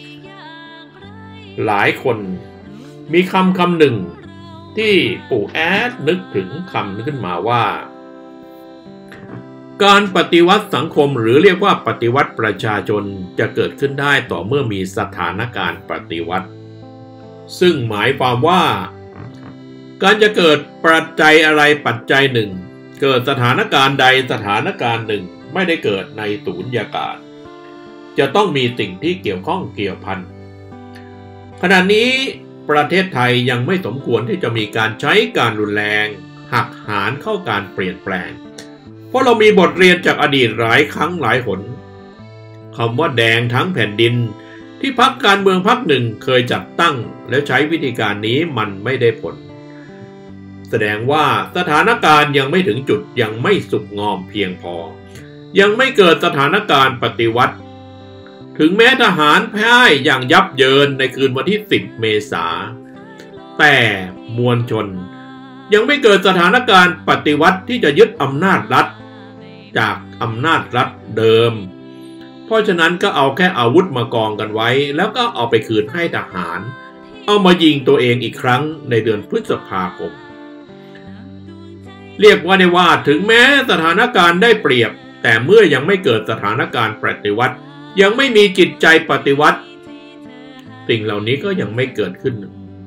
หลายคนมีคำคำหนึ่งที่ปู่แอดนึกถึงคำขึ้นมาว่าการปฏิวัติสังคมหรือเรียกว่าปฏิวัติประชาชนจะเกิดขึ้นได้ต่อเมื่อมีสถานการณ์ปฏิวัติซึ่งหมายความว่าการจะเกิดปัจจัยอะไรปัจจัยหนึ่งเกิดสถานการณ์ใดสถานการณ์หนึ่งไม่ได้เกิดในสูญญากาศจะต้องมีสิ่งที่เกี่ยวข้องเกี่ยวพันขณะนี้ประเทศไทยยังไม่สมควรที่จะมีการใช้การรุนแรงหักหานเข้าการเปลี่ยนแปลงเพราะเรามีบทเรียนจากอดีตหลายครั้งหลายหนคำว่าแดงทั้งแผ่นดินที่พรรคการเมืองพรรคหนึ่งเคยจัดตั้งแล้วใช้วิธีการนี้มันไม่ได้ผลแสดงว่าสถานการณ์ยังไม่ถึงจุดยังไม่สุกงอมเพียงพอยังไม่เกิดสถานการณ์ปฏิวัติถึงแม้ทหารพ่ายอย่างยับเยินในคืนวันที่สิบเมษายนแต่มวลชนยังไม่เกิดสถานการณ์ปฏิวัติที่จะยึดอำนาจรัฐจากอำนาจรัฐเดิมเพราะฉะนั้นก็เอาแค่อาวุธมากองกันไว้แล้วก็เอาไปคืนให้ทหารเอามายิงตัวเองอีกครั้งในเดือนพฤษภาคมเรียกว่าได้ว่าถึงแม้สถานการณ์ได้เปรียบแต่เมื่อยังไม่เกิดสถานการณ์ปฏิวัติยังไม่มีจิตใจปฏิวัติสิ่งเหล่านี้ก็ยังไม่เกิดขึ้น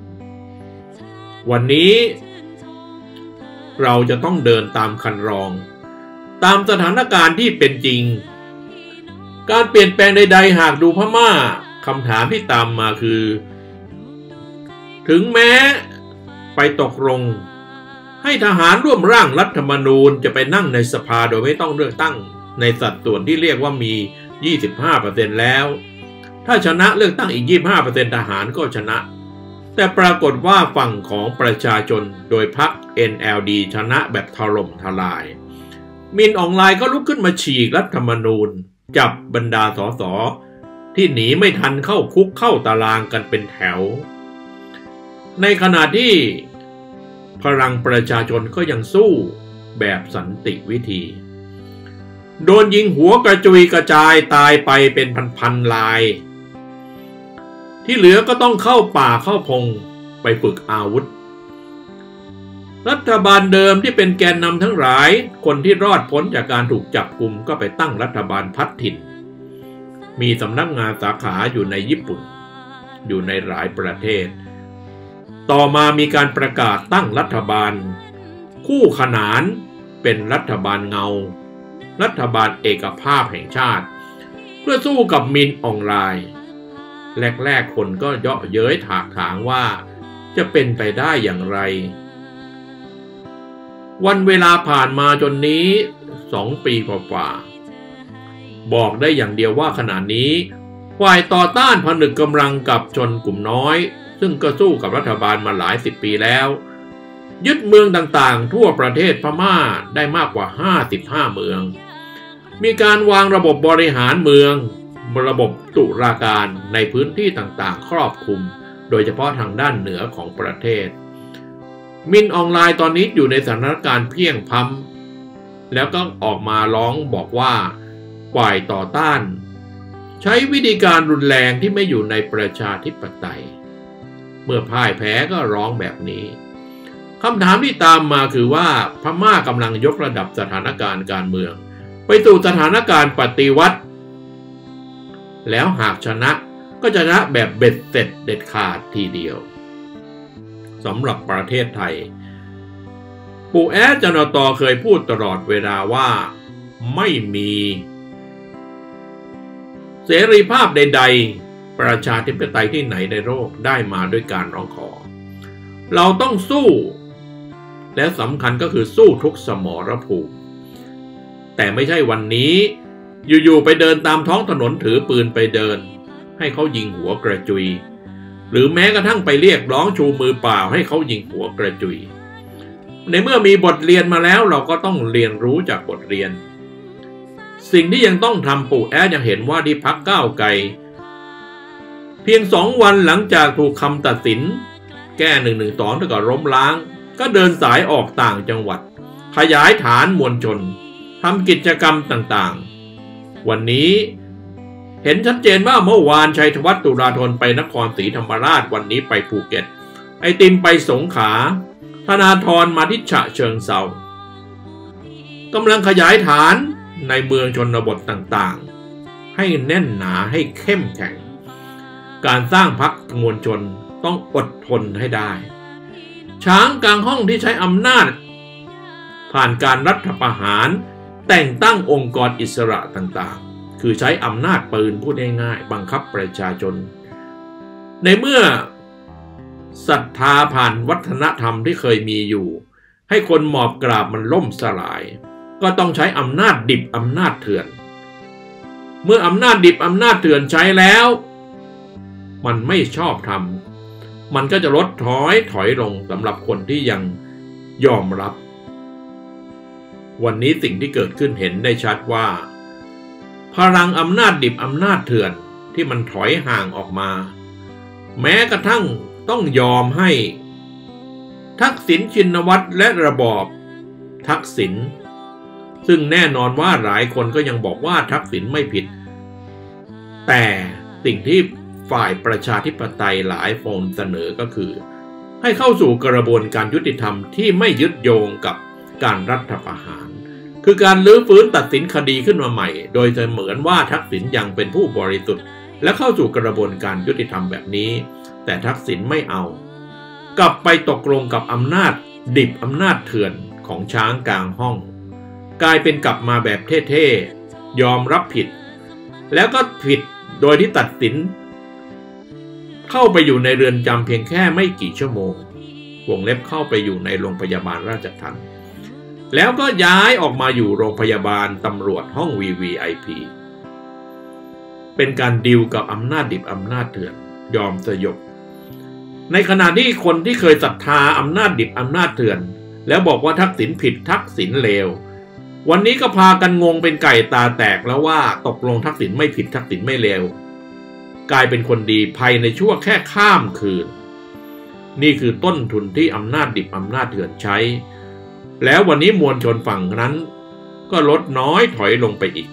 วันนี้เราจะต้องเดินตามคันลองตามสถานการณ์ที่เป็นจริงการเปลี่ยนแปลงใดๆหากดูพม่าคำถามที่ตามมาคือถึงแม้ไปตกลงให้ทหารร่วมร่างรัฐธรรมนูญจะไปนั่งในสภาโดยไม่ต้องเลือกตั้งในสัดส่วนที่เรียกว่ามี ยี่สิบห้าเปอร์เซ็นต์ แล้วถ้าชนะเลือกตั้งอีก ยี่สิบห้าเปอร์เซ็นต์ ทหารก็ชนะแต่ปรากฏว่าฝั่งของประชาชนโดยพรรค เอ็น แอล ดี ชนะแบบถล่มทลายมินอองไลน์ก็ลุกขึ้นมาฉีกรัฐธรรมนูญจับบรรดาสสที่หนีไม่ทันเข้าคุกเข้าตารางกันเป็นแถวในขณะที่พลังประชาชนก็ยังสู้แบบสันติวิธีโดนยิงหัวกระจุยกระจายตายไปเป็นพันๆรายที่เหลือก็ต้องเข้าป่าเข้าพงไปฝึกอาวุธรัฐบาลเดิมที่เป็นแกนนำทั้งหลายคนที่รอดพ้นจากการถูกจับกุมก็ไปตั้งรัฐบาลพัดถิ่นมีสำนักงานสาขาอยู่ในญี่ปุ่นอยู่ในหลายประเทศต่อมามีการประกาศตั้งรัฐบาลคู่ขนานเป็นรัฐบาลเงารัฐบาลเอกภาพแห่งชาติเพื่อสู้กับมินอองไลน์แรกๆคนก็เยาะเย้ยถากถางว่าจะเป็นไปได้อย่างไรวันเวลาผ่านมาจนนี้สองปีกว่าๆบอกได้อย่างเดียวว่าขณะนี้ฝ่ายต่อต้านผนึกกำลังกับชนกลุ่มน้อยซึ่งก็สู้กับรัฐบาลมาหลายสิบปีแล้วยึดเมืองต่างๆทั่วประเทศพม่าได้มากกว่าห้าสิบห้าเมืองมีการวางระบบบริหารเมืองระบบตุลาการในพื้นที่ต่างๆครอบคลุมโดยเฉพาะทางด้านเหนือของประเทศมินออนไลน์ตอนนี้อยู่ในสถานการณ์เพียงพำแล้วก็ออกมาร้องบอกว่าฝ่ายต่อต้านใช้วิธีการรุนแรงที่ไม่อยู่ในประชาธิปไตยเมื่อพ่ายแพ้ก็ร้องแบบนี้คำถามที่ตามมาคือว่าพม่ากำลังยกระดับสถานการณ์การเมืองไปสู่สถานการณ์ปฏิวัติแล้วหากชนะก็จะชนะแบบเบ็ดเสร็จเด็ดขาดทีเดียวสำหรับประเทศไทยปู่แอดจนตเคยพูดตลอดเวลาว่าไม่มีเสรีภาพใดๆประชาธิปไตยที่ไหนในโลกได้มาด้วยการร้องขอเราต้องสู้และสำคัญก็คือสู้ทุกสมรภูมิแต่ไม่ใช่วันนี้อยู่ๆไปเดินตามท้องถนนถือปืนไปเดินให้เขายิงหัวกระจุยหรือแม้กระทั่งไปเรียกร้องชูมือเปล่าให้เขายิงหัวกระจุยในเมื่อมีบทเรียนมาแล้วเราก็ต้องเรียนรู้จากบทเรียนสิ่งที่ยังต้องทำปู่แอดยังเห็นว่าที่พรรคก้าวไกลเพียงสองวันหลังจากถูกคำตัดสินแก้หนึ่งหนึ่งสองแล้วก็ล้มล้างก็เดินสายออกต่างจังหวัดขยายฐานมวลชนทำกิจกรรมต่างๆวันนี้เห็นชัดเจนว่าเมื่อวานชัยธวัฒน์ตุลาธนไปนครศรีธรรมราชวันนี้ไปภูเก็ตไอติมไปสงขลาธนาธรมาที่ฉะเชิงเทรากำลังขยายฐานในเมืองชนบทต่างๆให้แน่นหนาให้เข้มแข็งการสร้างพรรคมวลชนต้องอดทนให้ได้ช้างกลางห้องที่ใช้อำนาจผ่านการรัฐประหารแต่งตั้งองค์กรอิสระต่างๆคือใช้อำนาจปืนพูดง่ายๆบังคับประชาชนในเมื่อศรัทธาผ่านวัฒนธรรมที่เคยมีอยู่ให้คนหมอบกราบมันล่มสลายก็ต้องใช้อำนาจดิบอำนาจเถื่อนเมื่ออำนาจดิบอำนาจเถื่อนใช้แล้วมันไม่ชอบธรรมมันก็จะลดถอยถอยลงสำหรับคนที่ยังยอมรับวันนี้สิ่งที่เกิดขึ้นเห็นได้ชัดว่าพลังอำนาจดิบอำนาจเถื่อนที่มันถอยห่างออกมาแม้กระทั่งต้องยอมให้ทักษิณชินวัตรและระบอบทักษิณซึ่งแน่นอนว่าหลายคนก็ยังบอกว่าทักษิณไม่ผิดแต่สิ่งที่ฝ่ายประชาธิปไตยหลายคนเสนอก็คือให้เข้าสู่กระบวนการยุติธรรมที่ไม่ยึดโยงกับการรัฐประหารคือการลื้อฟื้นตัดสินคดีขึ้นมาใหม่โดยจะเหมือนว่าทักษิณยังเป็นผู้บริสุทธิ์และเข้าสู่กระบวนการยุติธรรมแบบนี้แต่ทักษิณไม่เอากลับไปตกลงกับอำนาจดิบอำนาจเถื่อนของช้างกลางห้องกลายเป็นกลับมาแบบเท่ๆยอมรับผิดแล้วก็ผิดโดยที่ตัดสินเข้าไปอยู่ในเรือนจำเพียงแค่ไม่กี่ชั่วโมงวงเล็บเข้าไปอยู่ในโรงพยาบาลราชทัณฑ์แล้วก็ย้ายออกมาอยู่โรงพยาบาลตำรวจห้อง วี วี ไอ พี เป็นการดีลกับอำนาจดิบอำนาจเถื่อนยอมสยบในขณะที่คนที่เคยศรัทธาอำนาจดิบอำนาจเถื่อนแล้วบอกว่าทักษิณผิดทักษิณเลววันนี้ก็พากันงงเป็นไก่ตาแตกแล้วว่าตกลงทักษิณไม่ผิดทักษิณไม่เลวกลายเป็นคนดีภายในชั่วแค่ข้ามคืนนี่คือต้นทุนที่อำนาจดิบอำนาจเถื่อนใช้แล้ววันนี้มวลชนฝั่งนั้นก็ลดน้อยถอยลงไปอีก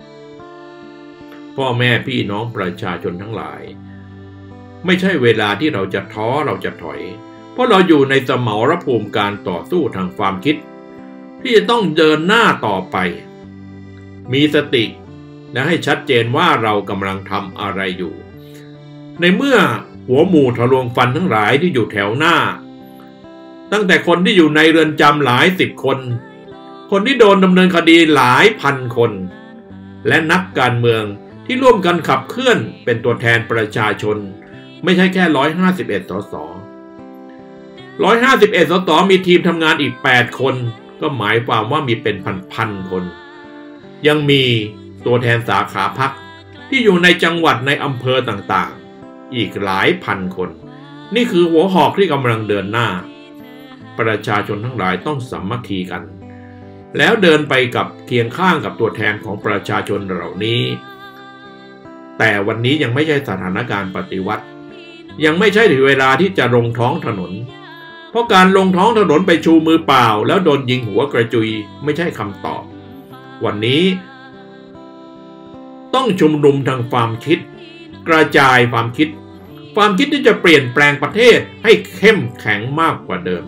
พ่อแม่พี่น้องประชาชนทั้งหลายไม่ใช่เวลาที่เราจะท้อเราจะถอยเพราะเราอยู่ในสมรภูมิการต่อสู้ทางความคิดที่จะต้องเดินหน้าต่อไปมีสติและให้ชัดเจนว่าเรากำลังทำอะไรอยู่ในเมื่อหัวหมู่ทะลวงฟันทั้งหลายที่อยู่แถวหน้าตั้งแต่คนที่อยู่ในเรือนจำหลายสิบคนคนที่โดนดำเนินคดีหลายพันคนและนักการเมืองที่ร่วมกันขับเคลื่อนเป็นตัวแทนประชาชนไม่ใช่แค่หนึ่งร้อยห้าสิบเอ็ดสสหนึ่งร้อยห้าสิบเอ็ดสสมีทีมทำงานอีกแปดคนก็หมายความว่ามีเป็นพันๆคนยังมีตัวแทนสาขาพรรคที่อยู่ในจังหวัดในอำเภอต่างๆอีกหลายพันคนนี่คือหัวหอกที่กำลังเดินหน้าประชาชนทั้งหลายต้องสามัคคีกันแล้วเดินไปกับเคียงข้างกับตัวแทนของประชาชนเหล่านี้แต่วันนี้ยังไม่ใช่สถานการณ์ปฏิวัติยังไม่ใช่ถึงเวลาที่จะลงท้องถนนเพราะการลงท้องถนนไปชูมือเปล่าแล้วโดนยิงหัวกระจุยไม่ใช่คำตอบวันนี้ต้องชุมนุมทางความคิดกระจายความคิดความคิดที่จะเปลี่ยนแปลงประเทศให้เข้มแข็งมากกว่าเดิม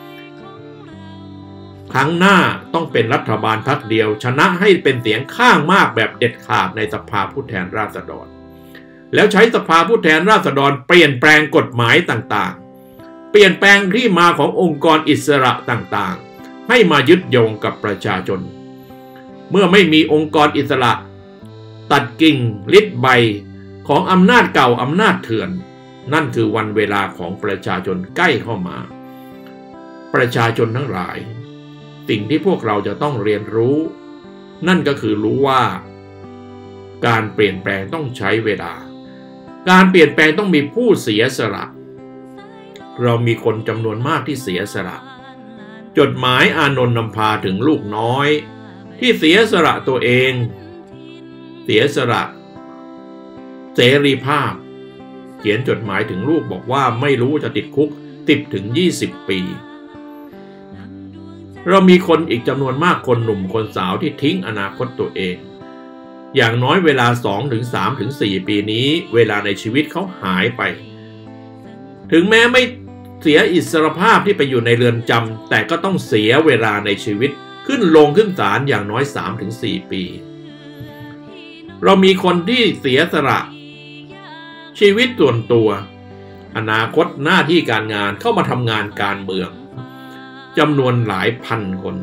ครั้งหน้าต้องเป็นรัฐบาลพรรคเดียวชนะให้เป็นเสียงข้างมากแบบเด็ดขาดในสภาผู้แทนราษฎรแล้วใช้สภาผู้แทนราษฎรเปลี่ยนแปลงกฎหมายต่างๆเปลี่ยนแปลงที่มาขององค์กรอิสระต่างๆให้มายึดโยงกับประชาชนเมื่อไม่มีองค์กรอิสระตัดกิ่งลิดใบของอำนาจเก่าอำนาจเถื่อนนั่นคือวันเวลาของประชาชนใกล้เข้ามาประชาชนทั้งหลายสิ่งที่พวกเราจะต้องเรียนรู้นั่นก็คือรู้ว่าการเปลี่ยนแปลงต้องใช้เวลาการเปลี่ยนแปลงต้องมีผู้เสียสละเรามีคนจำนวนมากที่เสียสละจดหมายอานนท์นำพาถึงลูกน้อยที่เสียสละตัวเองเสียสละเสรีภาพเขียนจดหมายถึงลูกบอกว่าไม่รู้จะติดคุกสิบถึงยี่สิบปีเรามีคนอีกจำนวนมากคนหนุ่มคนสาวที่ทิ้งอนาคตตัวเองอย่างน้อยเวลา สองถึงสามถึงสี่ ปีนี้เวลาในชีวิตเขาหายไปถึงแม้ไม่เสียอิสรภาพที่ไปอยู่ในเรือนจำแต่ก็ต้องเสียเวลาในชีวิตขึ้นลงขึ้นศาลอย่างน้อย สามถึงสี่ ปีเรามีคนที่เสียสละชีวิตส่วนตัวอนาคตหน้าที่การงานเข้ามาทำงานการเมืองจำนวนหลายพันคน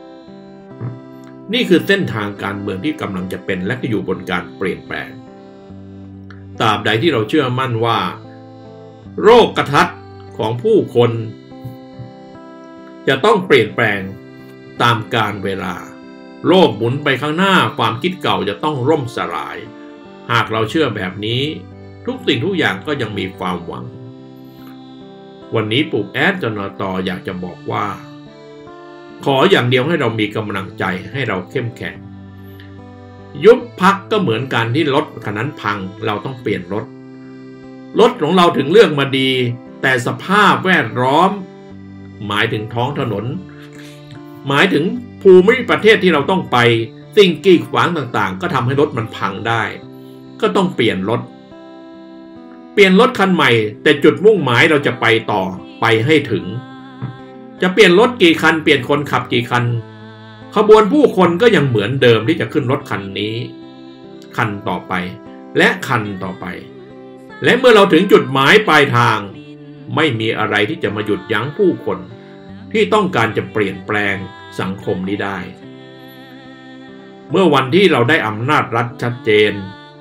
นี่คือเส้นทางการเมืองที่กำลังจะเป็นและก็อยู่บนการเปลี่ยนแปลงตราบใดที่เราเชื่อมั่นว่าโรคกทัดของผู้คนจะต้องเปลี่ยนแปลงตามกาลเวลาโลกหมุนไปข้างหน้าความคิดเก่าจะต้องร่มสลายหากเราเชื่อแบบนี้ทุกสิ่งทุกอย่างก็ยังมีความหวังวันนี้ปู่แอดจนตออยากจะบอกว่าขออย่างเดียวให้เรามีกำลังใจให้เราเข้มแข็งยุบพักก็เหมือนกันที่รถคันนั้นพังเราต้องเปลี่ยนรถรถของเราถึงเลือกมาดีแต่สภาพแวดล้อมหมายถึงท้องถนนหมายถึงภูมิประเทศที่เราต้องไปสิ่งกีดขวางต่างๆก็ทำให้รถมันพังได้ก็ต้องเปลี่ยนรถเปลี่ยนรถคันใหม่แต่จุดมุ่งหมายเราจะไปต่อไปให้ถึงจะเปลี่ยนรถกี่คันเปลี่ยนคนขับกี่คันขบวนผู้คนก็ยังเหมือนเดิมที่จะขึ้นรถคันนี้คันต่อไปและคันต่อไปและเมื่อเราถึงจุดหมายปลายทางไม่มีอะไรที่จะมาหยุดยั้งผู้คนที่ต้องการจะเปลี่ยนแปลงสังคมนี้ได้เมื่อวันที่เราได้อำนาจรัฐชัดเจน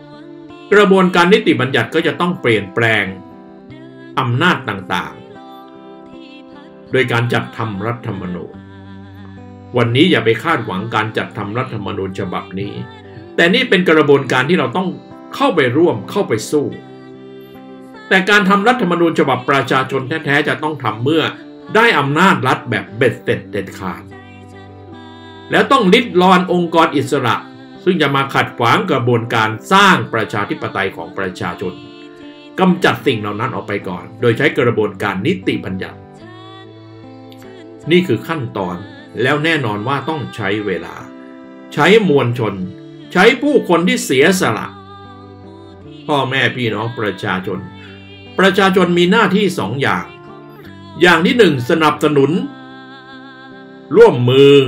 กระบวนการนิติบัญญัติก็จะต้องเปลี่ยนแปลงอำนาจต่างๆโดยการจัดทำรัฐธรรมนูญวันนี้อย่าไปคาดหวังการจัดทำรัฐธรรมนูญฉบับนี้แต่นี่เป็นกระบวนการที่เราต้องเข้าไปร่วมเข้าไปสู้แต่การทำรัฐธรรมนูญฉบับประชาชนแท้ๆจะต้องทำเมื่อได้อำนาจรัฐแบบเบ็ดเสร็จเด็ดขาดแล้วต้องลิดรอนองค์กรอิสระซึ่งจะมาขัดขวางกระบวนการสร้างประชาธิปไตยของประชาชนกำจัดสิ่งเหล่านั้นออกไปก่อนโดยใช้กระบวนการนิติบัญญัตินี่คือขั้นตอนแล้วแน่นอนว่าต้องใช้เวลาใช้มวลชนใช้ผู้คนที่เสียสละพ่อแม่พี่น้องประชาชนประชาชนมีหน้าที่สองอย่างอย่างที่หนึ่งสนับสนุนร่วมมือ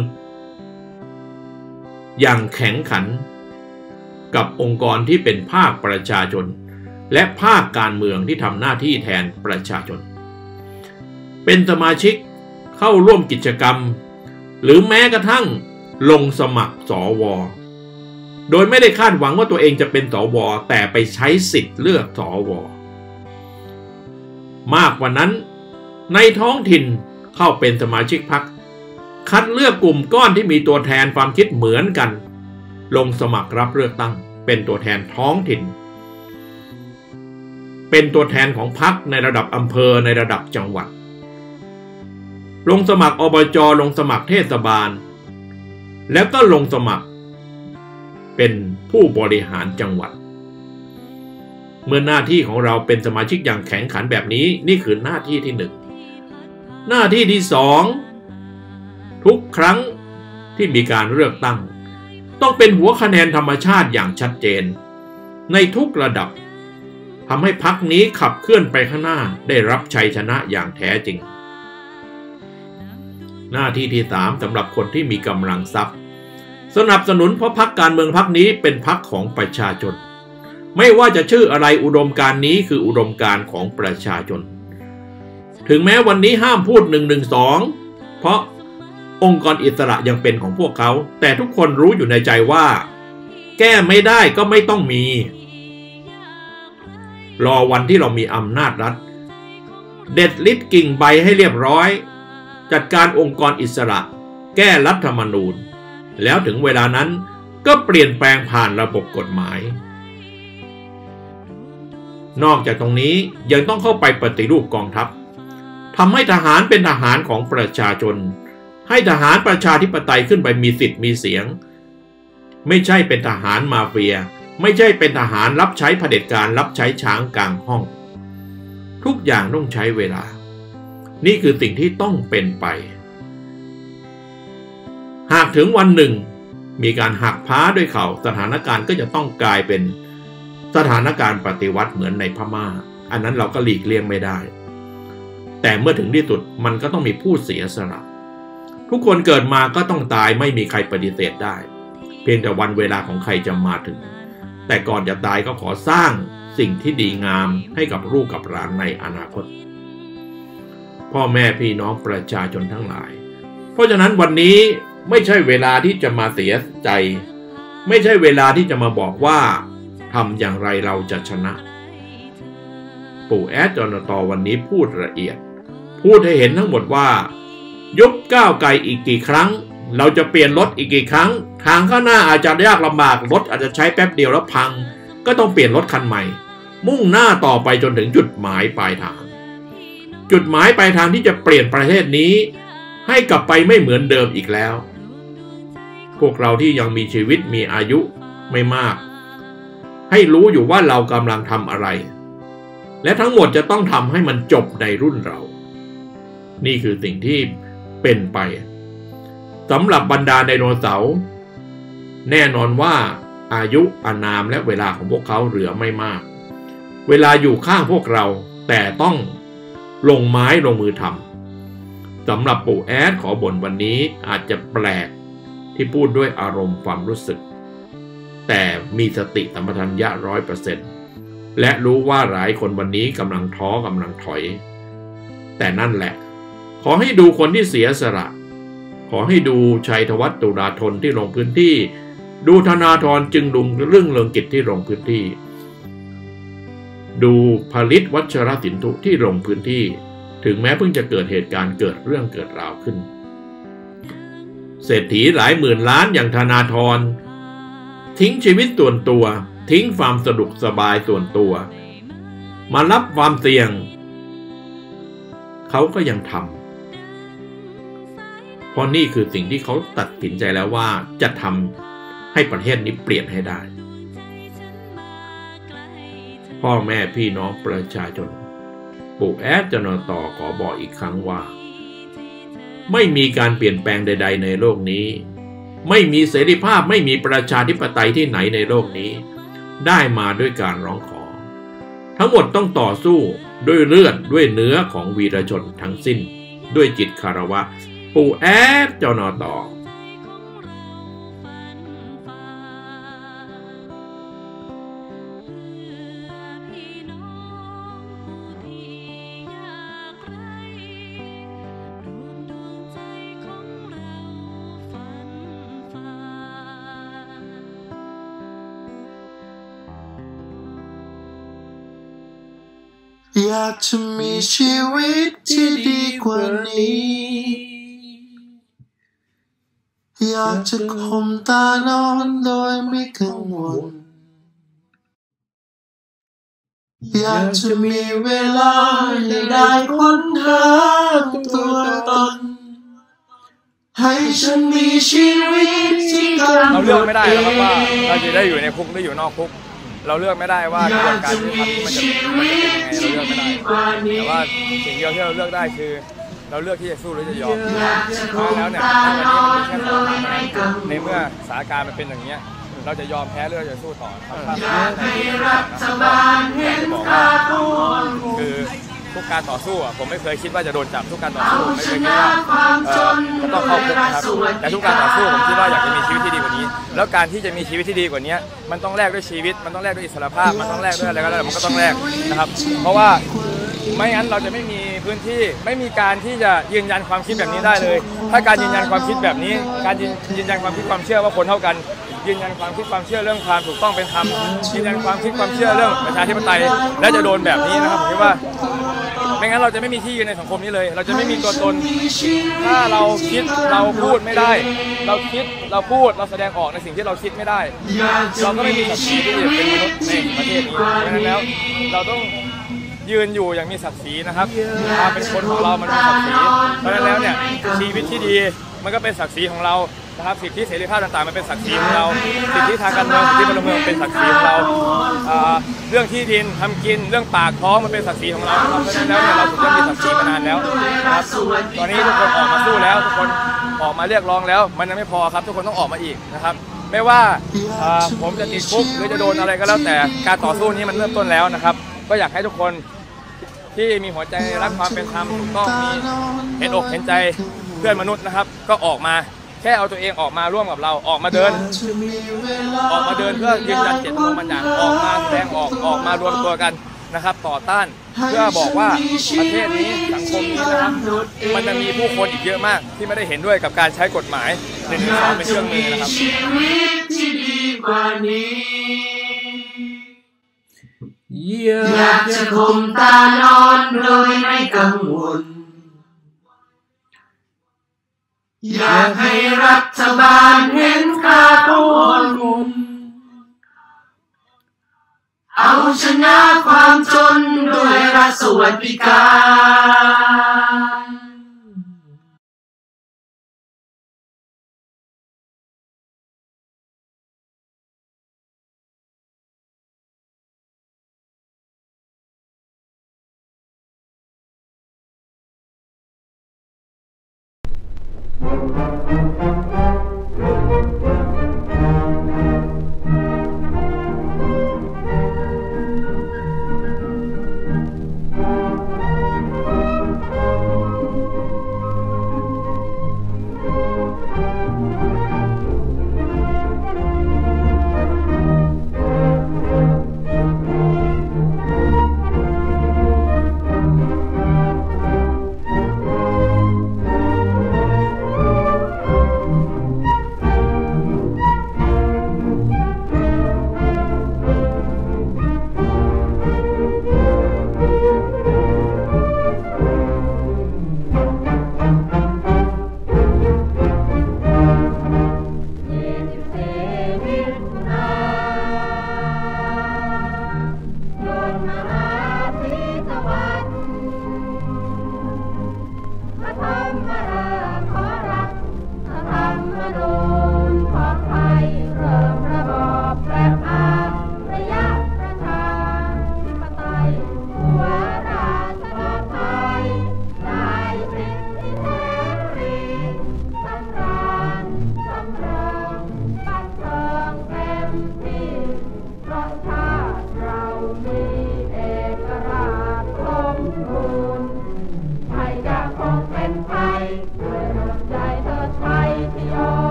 อย่างแข็งขันกับองค์กรที่เป็นภาคประชาชนและภาคการเมืองที่ทำหน้าที่แทนประชาชนเป็นสมาชิกเข้าร่วมกิจกรรมหรือแม้กระทั่งลงสมัครสวโดยไม่ได้คาดหวังว่าตัวเองจะเป็นสวแต่ไปใช้สิทธิ์เลือกสวมากกว่านั้นในท้องถิ่นเข้าเป็นสมาชิกพรรคคัดเลือกกลุ่มก้อนที่มีตัวแทนความคิดเหมือนกันลงสมัครรับเลือกตั้งเป็นตัวแทนท้องถิ่นเป็นตัวแทนของพรรคในระดับอำเภอในระดับจังหวัดลงสมัครอบจ.ลงสมัครเทศบาลแล้วก็ลงสมัครเป็นผู้บริหารจังหวัดเมื่อหน้าที่ของเราเป็นสมาชิกอย่างแข็งขันแบบนี้นี่คือหน้าที่ที่หนึ่งหน้าที่ที่สองทุกครั้งที่มีการเลือกตั้งต้องเป็นหัวคะแนนธรรมชาติอย่างชัดเจนในทุกระดับทำให้พรรคนี้ขับเคลื่อนไปข้างหน้าได้รับชัยชนะอย่างแท้จริงหน้าที่ที่สามสำหรับคนที่มีกำลังทรัพย์สนับสนุนเพราะพรรคการเมืองพรรคนี้เป็นพรรคของประชาชนไม่ว่าจะชื่ออะไรอุดมการณ์นี้คืออุดมการณ์ของประชาชนถึงแม้วันนี้ห้ามพูดหนึ่งหนึ่งสองเพราะองค์กรอิสระยังเป็นของพวกเขาแต่ทุกคนรู้อยู่ในใจว่าแก้ไม่ได้ก็ไม่ต้องมีรอวันที่เรามีอำนาจรัฐเด็ดลิดกิ่งใบให้เรียบร้อยจัดการองค์กรอิสระแก้รัฐธรรมนูญแล้วถึงเวลานั้นก็เปลี่ยนแปลงผ่านระบบกฎหมายนอกจากตรงนี้ยังต้องเข้าไปปฏิรูปกองทัพทำให้ทหารเป็นทหารของประชาชนให้ทหารประชาธิปไตยขึ้นไปมีสิทธิ์มีเสียงไม่ใช่เป็นทหารมาเฟียไม่ใช่เป็นทหารรับใช้เผด็จการรับใช้ช้างกลางห้องทุกอย่างต้องใช้เวลานี่คือสิ่งที่ต้องเป็นไปหากถึงวันหนึ่งมีการหักพ้าด้วยเข่าสถานการณ์ก็จะต้องกลายเป็นสถานการณ์ปฏิวัติเหมือนในพม่าอันนั้นเราก็หลีกเลี่ยงไม่ได้แต่เมื่อถึงที่สุดมันก็ต้องมีผู้เสียสละทุกคนเกิดมาก็ต้องตายไม่มีใครปฏิเสธได้เพียงแต่วันเวลาของใครจะมาถึงแต่ก่อนจะตายก็ขอสร้างสิ่งที่ดีงามให้กับลูกกับหลานในอนาคตพ่อแม่พี่น้องประชาชนทั้งหลายเพราะฉะนั้นวันนี้ไม่ใช่เวลาที่จะมาเสียใจไม่ใช่เวลาที่จะมาบอกว่าทำอย่างไรเราจะชนะปู่แอดจนตอวันนี้พูดละเอียดพูดให้เห็นทั้งหมดว่ายุบก้าวไกลอีกกี่ครั้งเราจะเปลี่ยนรถอีกกี่ครั้งทางข้างหน้าอาจจะยากลำบากรถอาจจะใช้แป๊บเดียวแล้วพังก็ต้องเปลี่ยนรถคันใหม่มุ่งหน้าต่อไปจนถึงจุดหมายปลายทางจุดหมายปลายทางที่จะเปลี่ยนประเทศนี้ให้กลับไปไม่เหมือนเดิมอีกแล้วพวกเราที่ยังมีชีวิตมีอายุไม่มากให้รู้อยู่ว่าเรากำลังทำอะไรและทั้งหมดจะต้องทำให้มันจบในรุ่นเรานี่คือสิ่งที่เป็นไปสำหรับบรรดาไดโนเสาร์แน่นอนว่าอายุอานามและเวลาของพวกเขาเหลือไม่มากเวลาอยู่ข้างพวกเราแต่ต้องลงไม้ลงมือทำสำหรับปู่แอดขอบ่นวันนี้อาจจะแปลกที่พูดด้วยอารมณ์ความรู้สึกแต่มีสติสัมปชัญญะร้อยเปอร์เซ็นต์และรู้ว่าหลายคนวันนี้กำลังท้อกำลังถอยแต่นั่นแหละขอให้ดูคนที่เสียสละขอให้ดูชัยธวัฒน์ตุลาธนที่ลงพื้นที่ดูธนาธรจึงรุ่งเรืองกิจที่ลงพื้นที่ดูผลิตวัชรสินธุที่ลงพื้นที่ถึงแม้เพิ่งจะเกิดเหตุการณ์เกิดเรื่องเกิดราวขึ้นเศรษฐีหลายหมื่นล้านอย่างธนาธรทิ้งชีวิตส่วนตัวทิ้งความสะดวกสบายส่วนตัวมารับความเสี่ยงเขาก็ยังทำเพราะนี่คือสิ่งที่เขาตัดสินใจแล้วว่าจะทำให้ประเทศนี้เปลี่ยนให้ได้พ่อแม่พี่น้องประชาชนปู่แอดจนต่อขอบอกอีกครั้งว่าไม่มีการเปลี่ยนแปลงใดๆในโลกนี้ไม่มีเสรีภาพไม่มีประชาธิปไตยที่ไหนในโลกนี้ได้มาด้วยการร้องขอทั้งหมดต้องต่อสู้ด้วยเลือดด้วยเนื้อของวีรชนทั้งสิ้นด้วยจิตคารวะปู่แอดจนต่ออยากจะมีชีวิตที่ดีกว่านี้อยากจะข่มตานอนโดยไม่กังวลอยากจะมีเวลาให้ได้ค้นหาตัวตนให้ฉันมีชีวิตที่เราเลือกไม่ได้นะครับว่าเราจะได้อยู่ในคุกหรืออยู่นอกคุกเราเลือกไม่ได้ว่ากระบวนการที่ทำมันจะมันจะเป็นยังไงเราเลือกไม่ได้แต่ว่าสิ่งเดียวที่เราเลือกได้คือเราเลือกที่จะสู้หรือจะยอมเพราะแล้วเนี่ยวันนี้มันมีแค่สองทางในเมื่อสถานการณ์มันเป็นอย่างนี้เราจะยอมแพ้หรือเราจะสู้ต่อครับจะบอกว่าคือทุกการต่อสู้อ่ะผมไม่เคยคิดว่าจะโดนจับทุกการต่อสู้ไม่เคยคิดว่าจะต้องเข้าคุกนะครับแต่ทุกการต่อสู้ผมคิดว่าอยากจะมีชีวิตที่ดีกว่านี้แล้วการที่จะมีชีวิตที่ดีกว่านี้มันต้องแลกด้วยชีวิตมันต้องแลกด้วยอิสรภาพมันต้องแลกด้วยอะไรก็แล้วมันก็ต้องแลกนะครับเพราะว่าไม่งั้นเราจะไม่มีพื้นที่ไม่มีการที่จะยืนยันความคิดแบบนี้ได้เลยถ้าการยืนยันความคิดแบบนี้การยืนยันความคิดความเชื่อว่าคนเท่ากันยืนยันความคิดความเชื่อเรื่องความถูกต้องเป็นธรรมยืนยันความคิดความเชื่อเรื่องประชาธิปไตยและจะโดนแบบนี้นะครับผมคิดว่าไม่งั้นเราจะไม่มีที่ยืนในสังคมนี้เลยเราจะไม่มีตัวตนถ้าเราคิดเราพูดไม่ได้เราคิดเราพูดเราแสดงออกในสิ่งที่เราคิดไม่ได้เราก็ไม่มีศักดิ์ศรีที่จะเป็นมนุษย์ในประเทศนี้เพราะฉะนั้นแล้วเราต้องยืนอยู่อย่างมีศักดิ์ศรีนะครับความเป็นคนของเรามันมีศักดิ์ศรีเพราะฉะนั้นแล้วเนี่ยชีวิตที่ดีมันก็เป็นศักดิ์ศรีของเรานะครับสิทธิเสรีภาพต่างๆมันเป็นศักดิ์ศรีของเราสิทธิทางการเมืองสิทธิพลเมืองเป็นศักดิ์ศรีของเราเรื่องที่ดินทำกินเรื่องปากท้องมันเป็นศักดิ์ศรีของเราเพราะฉะนั้นแล้วเนี่ยเราถึงต้องมีศักดิ์ศรีมานานแล้วนะครับตอนนี้ทุกคนออกมาสู้แล้วทุกคนออกมาเรียกร้องแล้วมันยังไม่พอครับทุกคนต้องออกมาอีกนะครับไม่ว่าผมจะติดคุกหรือจะโดนอะไรก็แล้วแต่การต่อสู้นี้มันเริ่มต้นแล้วนะครับก็อยากให้ทุกคนที่มีหัวใจรักความเป็นธรรมถูกต้องมีเห็นอกเห็นใจเพื่อนมนุษย์นะครับก็ออกมาแค่เอาตัวเองออกมาร่วมกับเราออกมาเดินออกมาเดินเพื่อยืนยันเจตจำนงบางอย่างออกมาแสดงออกออกมารวมตัวกันนะครับต่อต้านเพื่อบอกว่าประเทศนี้สังคมนี้นะครับมันจะมีผู้คนอีกเยอะมากที่ไม่ได้เห็นด้วยกับการใช้กฎหมายหนึ่งหนึ่งสองเป็นเครื่องมือนะครับอยากจะข่มตานอนโดยไม่กังวลอยากให้รัฐบาลเห็นค่าของคนเอาชนะความจนด้วยรัฐสวัสดิการ